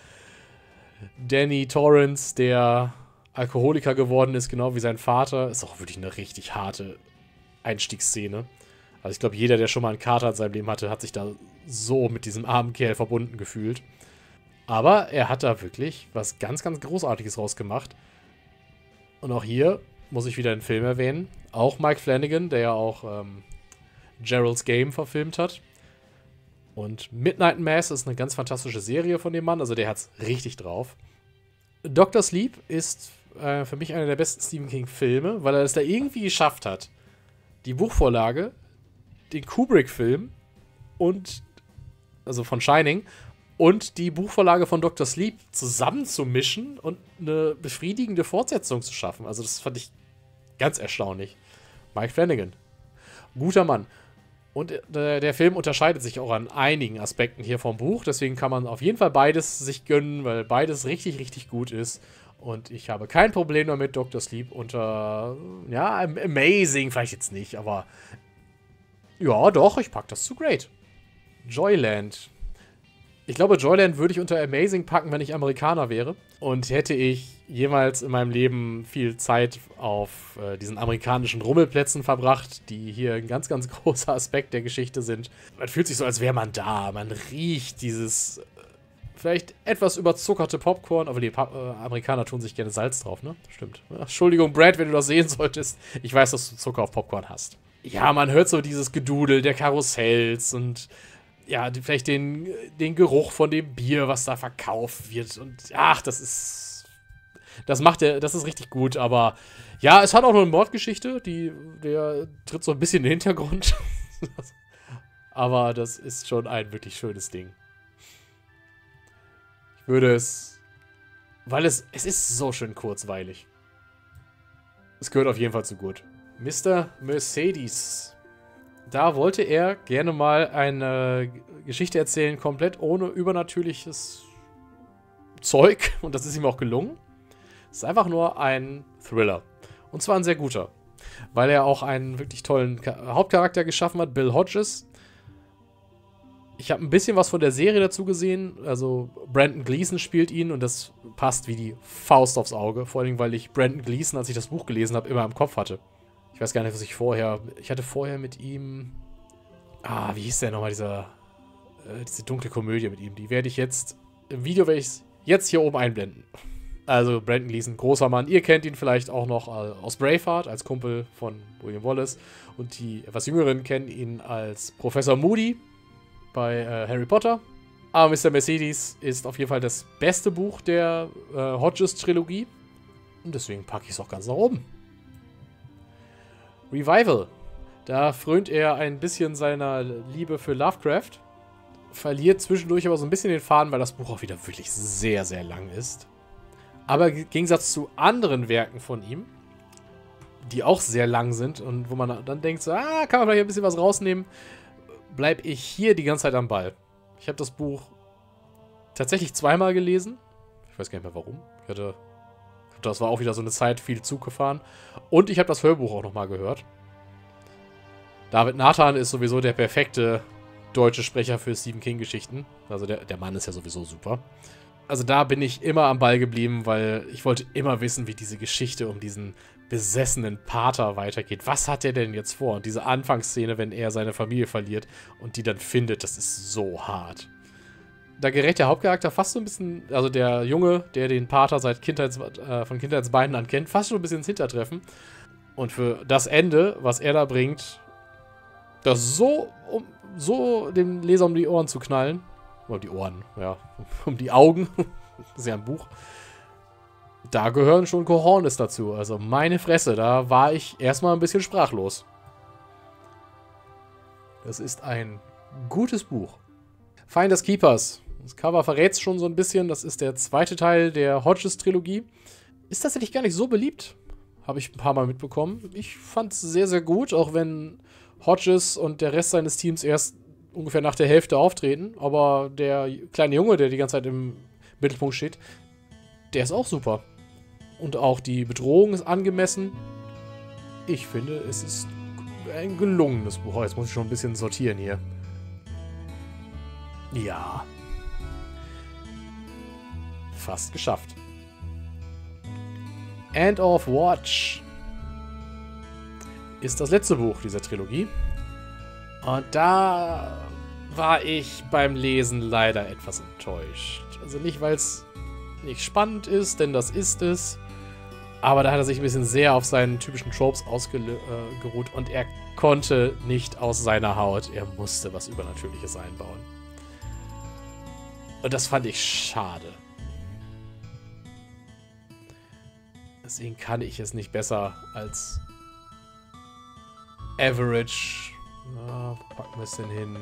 Danny Torrance, der Alkoholiker geworden ist, genau wie sein Vater. Ist auch wirklich eine richtig harte Einstiegsszene. Also ich glaube, jeder, der schon mal einen Kater in seinem Leben hatte, hat sich da so mit diesem armen Kerl verbunden gefühlt. Aber er hat da wirklich was ganz, ganz Großartiges rausgemacht. Und auch hier muss ich wieder einen Film erwähnen. Auch Mike Flanagan, der ja auch Gerald's Game verfilmt hat. Und Midnight Mass ist eine ganz fantastische Serie von dem Mann. Also der hat's richtig drauf. Dr. Sleep ist für mich einer der besten Stephen King-Filme, weil er es da irgendwie geschafft hat, die Buchvorlage, den Kubrick-Film und also von Shining und die Buchvorlage von Dr. Sleep zusammenzumischen und eine befriedigende Fortsetzung zu schaffen. Also das fand ich ganz erstaunlich. Mike Flanagan. Guter Mann. Und der Film unterscheidet sich auch an einigen Aspekten hier vom Buch. Deswegen kann man auf jeden Fall beides sich gönnen, weil beides richtig, richtig gut ist. Und ich habe kein Problem damit, Dr. Sleep unter, ja, amazing vielleicht jetzt nicht, aber ja, doch, ich pack das zu great. Joyland. Ich glaube, Joyland würde ich unter amazing packen, wenn ich Amerikaner wäre. Und hätte ich jemals in meinem Leben viel Zeit auf diesen amerikanischen Rummelplätzen verbracht, die hier ein ganz, ganz großer Aspekt der Geschichte sind. Man fühlt sich so, als wäre man da. Man riecht dieses vielleicht etwas überzuckerte Popcorn, aber die Amerikaner tun sich gerne Salz drauf, ne? Stimmt. Entschuldigung, Brad, wenn du das sehen solltest. Ich weiß, dass du Zucker auf Popcorn hast. Ja, man hört so dieses Gedudel der Karussells und ja, vielleicht den Geruch von dem Bier, was da verkauft wird. Und ach, das ist richtig gut, aber ja, es hat auch noch eine Mordgeschichte, der tritt so ein bisschen in den Hintergrund. Aber das ist schon ein wirklich schönes Ding. Ich würde es, weil es ist so schön kurzweilig. Es gehört auf jeden Fall zu gut. Mr. Mercedes. Da wollte er gerne mal eine Geschichte erzählen, komplett ohne übernatürliches Zeug. Und das ist ihm auch gelungen. Es ist einfach nur ein Thriller. Und zwar ein sehr guter. Weil er auch einen wirklich tollen Hauptcharakter geschaffen hat, Bill Hodges. Ich habe ein bisschen was von der Serie dazu gesehen. Also Brendan Gleeson spielt ihn und das passt wie die Faust aufs Auge. Vor allem, weil ich Brendan Gleeson, als ich das Buch gelesen habe, immer im Kopf hatte. Ich weiß gar nicht, was ich hatte vorher mit ihm... wie hieß der nochmal, diese dunkle Komödie mit ihm. Die werde ich jetzt... Im Video werde ich es jetzt hier oben einblenden. Also Brendan Gleeson, großer Mann. Ihr kennt ihn vielleicht auch noch aus Braveheart, als Kumpel von William Wallace. Und die etwas Jüngeren kennen ihn als Professor Moody bei Harry Potter. Aber Mr. Mercedes ist auf jeden Fall das beste Buch der Hodges-Trilogie. Und deswegen packe ich es auch ganz nach oben. Revival. Da frönt er ein bisschen seiner Liebe für Lovecraft. Verliert zwischendurch aber so ein bisschen den Faden, weil das Buch auch wieder wirklich sehr, sehr lang ist. Aber im Gegensatz zu anderen Werken von ihm, die auch sehr lang sind und wo man dann denkt, so, kann man vielleicht ein bisschen was rausnehmen, bleibe ich hier die ganze Zeit am Ball. Ich habe das Buch tatsächlich zweimal gelesen. Ich weiß gar nicht mehr warum. Das war auch wieder so eine Zeit, viel Zug gefahren. Und ich habe das Hörbuch auch nochmal gehört. David Nathan ist sowieso der perfekte deutsche Sprecher für Stephen King-Geschichten. Also der Mann ist ja sowieso super. Also da bin ich immer am Ball geblieben, weil ich wollte immer wissen, wie diese Geschichte um diesen besessenen Pater weitergeht. Was hat er denn jetzt vor? Und diese Anfangsszene, wenn er seine Familie verliert und die dann findet, das ist so hart. Da gerät der Hauptcharakter fast so ein bisschen, also der Junge, der den Pater seit von Kindheitsbeinen an kennt, fast schon ein bisschen ins Hintertreffen. Und für das Ende, was er da bringt, das so so den Leser um die Ohren zu knallen. Oder die Ohren, ja. Um die Augen. Das ist ja ein Buch. Da gehören schon Cojones dazu. Also meine Fresse, da war ich erstmal ein bisschen sprachlos. Das ist ein gutes Buch. Finders Keepers. Das Cover verrät es schon so ein bisschen. Das ist der zweite Teil der Hodges-Trilogie. Ist tatsächlich gar nicht so beliebt. Habe ich ein paar Mal mitbekommen. Ich fand es sehr, sehr gut, auch wenn Hodges und der Rest seines Teams erst ungefähr nach der Hälfte auftreten. Aber der kleine Junge, der die ganze Zeit im Mittelpunkt steht, der ist auch super. Und auch die Bedrohung ist angemessen. Ich finde, es ist ein gelungenes Buch. Jetzt muss ich schon ein bisschen sortieren hier. Ja. Fast geschafft. End of Watch ist das letzte Buch dieser Trilogie. Und da war ich beim Lesen leider etwas enttäuscht. Also nicht, weil es nicht spannend ist, denn das ist es. Aber da hat er sich ein bisschen sehr auf seinen typischen Tropes ausgeruht und er konnte nicht aus seiner Haut. Er musste was Übernatürliches einbauen. Und das fand ich schade. Deswegen kann ich es nicht besser als Average. Na, wo packen wir es denn hin?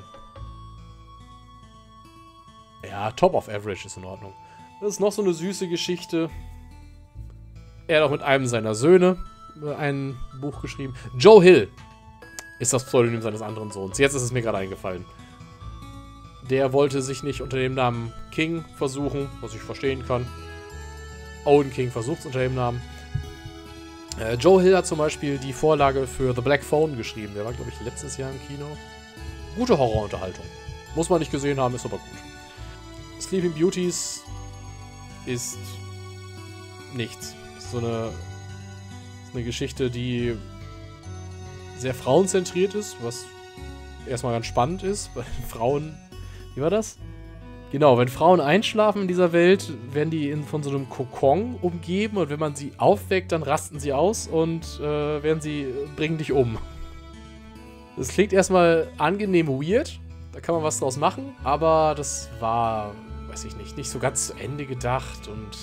Ja, Top of Average ist in Ordnung. Das ist noch so eine süße Geschichte. Er hat auch mit einem seiner Söhne ein Buch geschrieben. Joe Hill ist das Pseudonym seines anderen Sohns. Jetzt ist es mir gerade eingefallen. Der wollte sich nicht unter dem Namen King versuchen, was ich verstehen kann. Owen King versucht es unter dem Namen. Joe Hill hat zum Beispiel die Vorlage für The Black Phone geschrieben. Der war, glaube ich, letztes Jahr im Kino. Gute Horrorunterhaltung. Muss man nicht gesehen haben, ist aber gut. Sleeping Beauties ist nichts. Ist so eine Geschichte, die sehr frauenzentriert ist, was erstmal ganz spannend ist, weil Frauen... Wie war das? Genau, wenn Frauen einschlafen in dieser Welt, werden die von so einem Kokon umgeben und wenn man sie aufweckt, dann rasten sie aus und bringen dich um. Das klingt erstmal angenehm weird, da kann man was draus machen, aber das war, weiß ich nicht so ganz zu Ende gedacht und...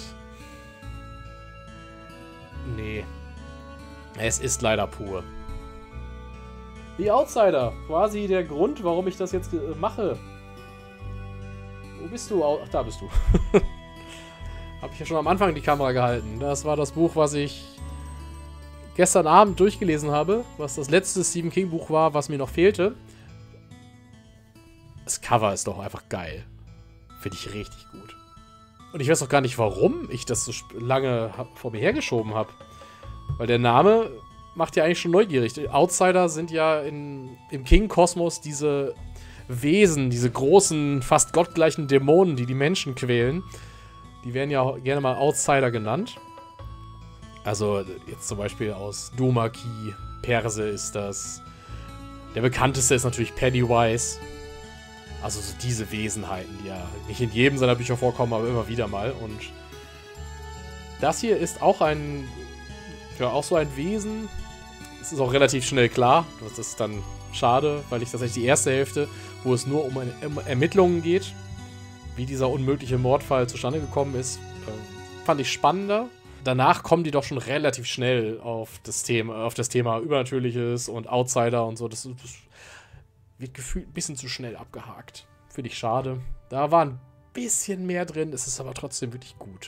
Nee. Es ist leider pur. The Outsider, quasi der Grund, warum ich das jetzt mache. Wo bist du? Ach, da bist du. Habe ich ja schon am Anfang die Kamera gehalten. Das war das Buch, was ich gestern Abend durchgelesen habe, was das letzte Stephen King Buch war, was mir noch fehlte. Das Cover ist doch einfach geil. Finde ich richtig gut. Und ich weiß auch gar nicht, warum ich das so lange vor mir hergeschoben habe. Weil der Name macht ja eigentlich schon neugierig. Die Outsider sind ja im King-Kosmos diese Wesen, diese großen, fast gottgleichen Dämonen, die die Menschen quälen. Die werden ja auch gerne mal Outsider genannt. Also jetzt zum Beispiel aus Dovahkiin, Perse ist das. Der bekannteste ist natürlich Pennywise. Also so diese Wesenheiten, die ja nicht in jedem seiner Bücher vorkommen, aber immer wieder mal. Und das hier ist auch auch so ein Wesen. Es ist auch relativ schnell klar. Das ist dann schade, weil ich tatsächlich die erste Hälfte, wo es nur um Ermittlungen geht, wie dieser unmögliche Mordfall zustande gekommen ist, fand ich spannender. Danach kommen die doch schon relativ schnell auf das Thema Übernatürliches und Outsider und so. Das wird gefühlt ein bisschen zu schnell abgehakt. Finde ich schade. Da war ein bisschen mehr drin, es ist aber trotzdem wirklich gut.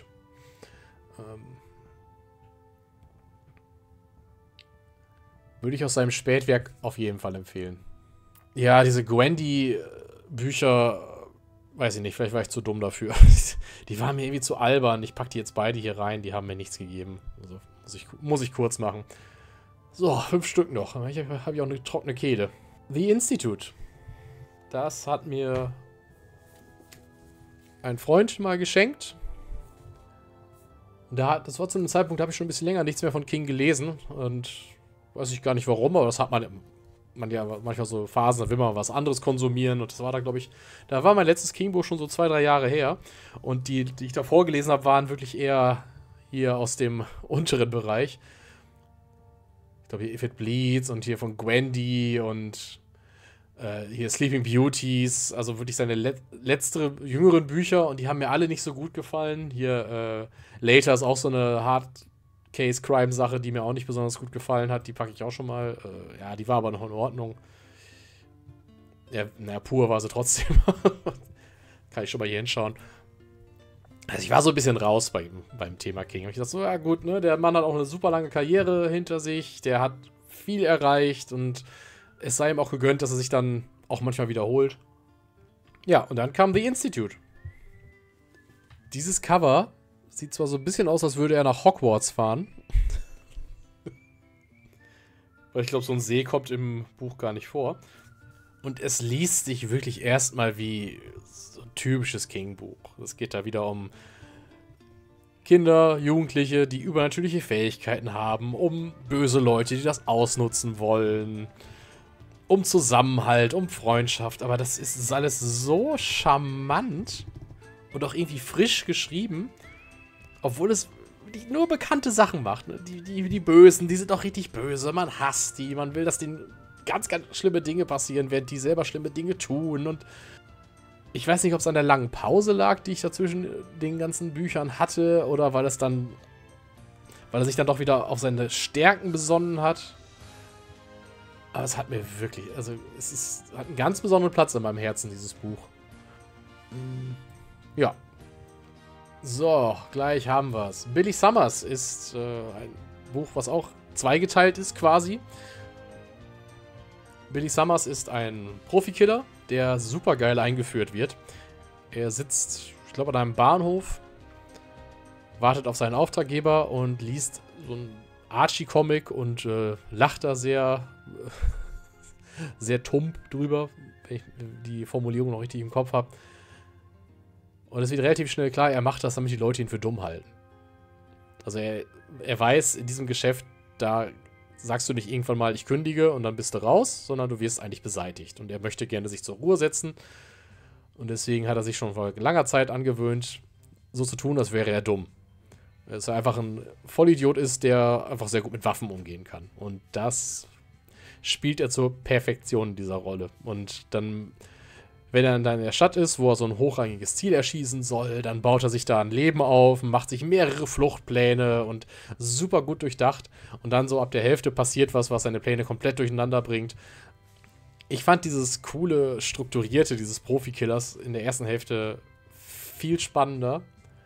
Würde ich aus seinem Spätwerk auf jeden Fall empfehlen. Ja, diese Gwendy-Bücher, weiß ich nicht, vielleicht war ich zu dumm dafür. Die waren mir irgendwie zu albern. Ich packe die jetzt beide hier rein, die haben mir nichts gegeben. Also muss ich kurz machen. So, 5 Stück noch. Habe ich auch eine trockene Kehle. The Institute. Das hat mir ein Freund mal geschenkt. Das war zu einem Zeitpunkt, da habe ich schon ein bisschen länger nichts mehr von King gelesen. Und weiß ich gar nicht warum, aber das hat man ja manchmal so Phasen, da will man was anderes konsumieren. Und das war da, glaube ich, da war mein letztes King-Buch schon so 2-3 Jahre her. Und die ich da vorgelesen habe, waren wirklich eher hier aus dem unteren Bereich. Ich glaube hier If It Bleeds und hier von Gwendy und Hier Sleeping Beauties, also wirklich seine letzte, jüngeren Bücher und die haben mir alle nicht so gut gefallen. Hier Later ist auch so eine Hard-Case-Crime-Sache, die mir auch nicht besonders gut gefallen hat. Die packe ich auch schon mal. Ja, die war aber noch in Ordnung. Ja, naja, pur war sie trotzdem. Kann ich schon mal hier hinschauen. Also ich war so ein bisschen raus beim Thema King. Ich dachte so, ja gut, ne, der Mann hat auch eine super lange Karriere hinter sich, der hat viel erreicht und es sei ihm auch gegönnt, dass er sich dann auch manchmal wiederholt. Ja, und dann kam The Institute. Dieses Cover sieht zwar so ein bisschen aus, als würde er nach Hogwarts fahren. Weil ich glaube, so ein See kommt im Buch gar nicht vor. Und es liest sich wirklich erstmal wie so ein typisches King-Buch. Es geht da wieder um Kinder, Jugendliche, die übernatürliche Fähigkeiten haben, um böse Leute, die das ausnutzen wollen, um Zusammenhalt, um Freundschaft. Aber das ist alles so charmant und auch irgendwie frisch geschrieben, obwohl es nur bekannte Sachen macht. Ne? Die Bösen, die sind auch richtig böse. Man hasst die, man will, dass denen ganz, ganz schlimme Dinge passieren, während die selber schlimme Dinge tun. Und ich weiß nicht, ob es an der langen Pause lag, die ich dazwischen den ganzen Büchern hatte, oder weil er sich dann doch wieder auf seine Stärken besonnen hat. Aber es hat mir wirklich, also hat einen ganz besonderen Platz in meinem Herzen, dieses Buch. Ja. So, gleich haben wir es. Billy Summers ist ein Buch, was auch zweigeteilt ist quasi. Billy Summers ist ein Profikiller, der super geil eingeführt wird. Er sitzt, ich glaube, an einem Bahnhof, wartet auf seinen Auftraggeber und liest so ein Archie-Comic und lacht da sehr, sehr tump drüber, wenn ich die Formulierung noch richtig im Kopf habe. Und es wird relativ schnell klar, er macht das, damit die Leute ihn für dumm halten. Also er weiß, in diesem Geschäft, da sagst du nicht irgendwann mal, ich kündige und dann bist du raus, sondern du wirst eigentlich beseitigt. Und er möchte gerne sich zur Ruhe setzen. Und deswegen hat er sich schon vor langer Zeit angewöhnt, so zu tun, als wäre er dumm. Dass er einfach ein Vollidiot ist, der einfach sehr gut mit Waffen umgehen kann. Und das spielt er zur Perfektion in dieser Rolle. Und dann, wenn er dann in der Stadt ist, wo er so ein hochrangiges Ziel erschießen soll, dann baut er sich da ein Leben auf, macht sich mehrere Fluchtpläne und super gut durchdacht. Und dann so ab der Hälfte passiert was seine Pläne komplett durcheinander bringt. Ich fand dieses coole, strukturierte, dieses Profikillers in der ersten Hälfte viel spannender.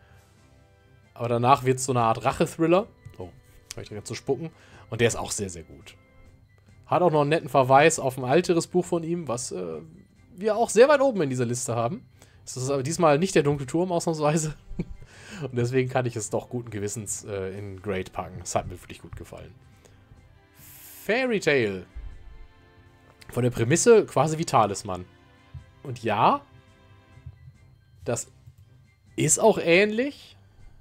Aber danach wird es so eine Art Rache-Thriller. Oh, habe ich da ganz zu spucken. Und der ist auch sehr, sehr gut. Hat auch noch einen netten Verweis auf ein älteres Buch von ihm, was wir auch sehr weit oben in dieser Liste haben. Es ist aber diesmal nicht der Dunkle Turm, ausnahmsweise. Und deswegen kann ich es doch guten Gewissens in Great packen. Es hat mir wirklich gut gefallen. Fairy Tail. Von der Prämisse quasi wie Talisman. Und ja, das ist auch ähnlich,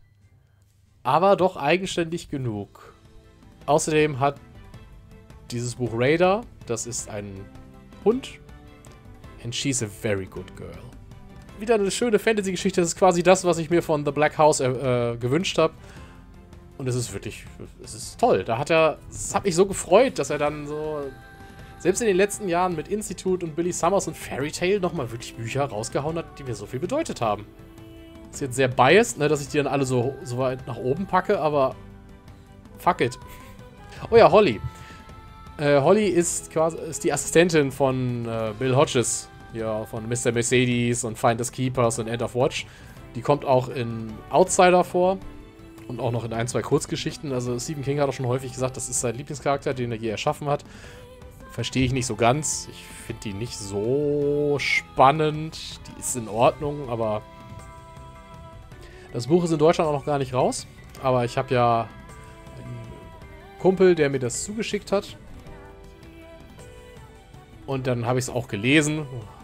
aber doch eigenständig genug. Außerdem hat dieses Buch Raider, das ist ein Hund, and she's a very good girl. Wieder eine schöne Fantasy-Geschichte, das ist quasi das, was ich mir von The Black House gewünscht habe. Und es ist wirklich, es ist toll. Es hat mich so gefreut, dass er dann so, selbst in den letzten Jahren mit Institute und Billy Summers und Fairy Tail nochmal wirklich Bücher rausgehauen hat, die mir so viel bedeutet haben. Ist jetzt sehr biased, ne, dass ich die dann alle so weit nach oben packe, aber fuck it. Oh ja, Holly. Holly ist die Assistentin von Bill Hodges, ja, von Mr. Mercedes und Finders Keepers und End of Watch. Die kommt auch in Outsider vor und auch noch in ein, zwei Kurzgeschichten. Also Stephen King hat auch schon häufig gesagt, das ist sein Lieblingscharakter, den er je erschaffen hat. Verstehe ich nicht so ganz. Ich finde die nicht so spannend. Die ist in Ordnung, aber das Buch ist in Deutschland auch noch gar nicht raus. Aber ich habe ja einen Kumpel, der mir das zugeschickt hat. Und dann habe ich es auch gelesen.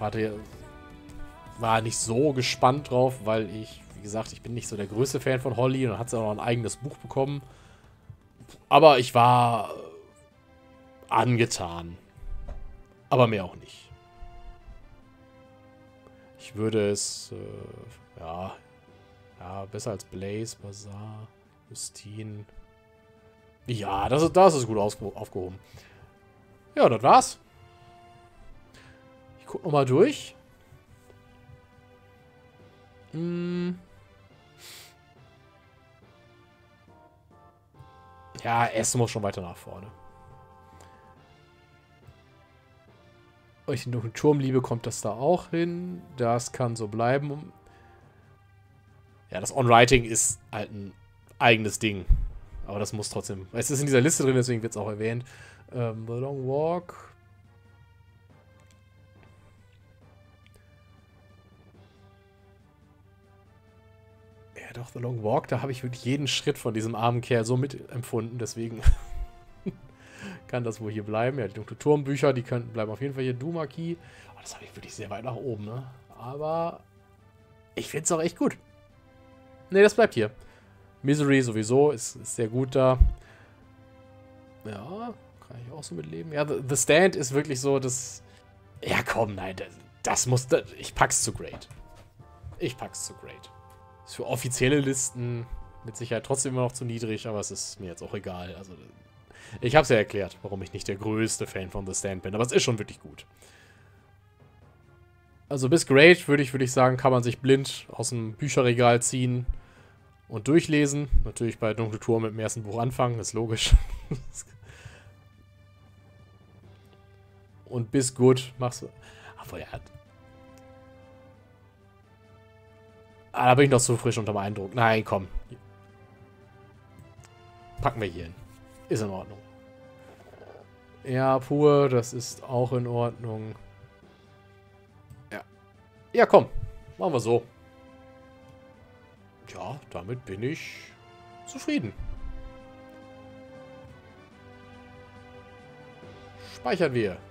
War nicht so gespannt drauf, weil ich, wie gesagt, ich bin nicht so der größte Fan von Holly. Und dann hat sie auch noch ein eigenes Buch bekommen. Aber ich war angetan. Aber mehr auch nicht. Ich würde es, ja, besser als Blaze, Bazaar, Justine. Ja, das ist gut aufgehoben. Ja, das war's. guck nochmal durch. Hm. Ja, Essen muss schon weiter nach vorne. Euch die dunkle Turmliebe kommt das da auch hin. Das kann so bleiben. Ja, das On-Writing ist halt ein eigenes Ding. Aber das muss trotzdem... Es ist in dieser Liste drin, deswegen wird es auch erwähnt. The Long Walk. Ja, doch, The Long Walk, da habe ich wirklich jeden Schritt von diesem armen Kerl so mitempfunden. Deswegen kann das wohl hier bleiben. Ja, die dunkle Turmbücher, die könnten bleiben auf jeden Fall hier. Dumaki. Oh, das habe ich wirklich sehr weit nach oben, ne? Aber ich finde es auch echt gut. Ne, das bleibt hier. Misery sowieso ist sehr gut da. Ja, kann ich auch so mitleben. Ja, The Stand ist wirklich so, das... Ja, komm, nein, das muss... Ich pack's zu Great. Ich pack's zu Great. Ist für offizielle Listen mit Sicherheit trotzdem immer noch zu niedrig, aber es ist mir jetzt auch egal. Also, ich hab's ja erklärt, warum ich nicht der größte Fan von The Stand bin, aber es ist schon wirklich gut. Also bis Great, würde ich sagen, kann man sich blind aus dem Bücherregal ziehen und durchlesen. Natürlich bei Dunkle Turm mit dem ersten Buch anfangen, ist logisch. Und bis Good machst du... Obwohl, er hat... Ah, da bin ich noch zu frisch unterm Eindruck. Nein, komm. Packen wir hier hin. Ist in Ordnung. Ja, pur, das ist auch in Ordnung. Ja. Ja, komm. Machen wir so. Ja, damit bin ich zufrieden. Speichern wir.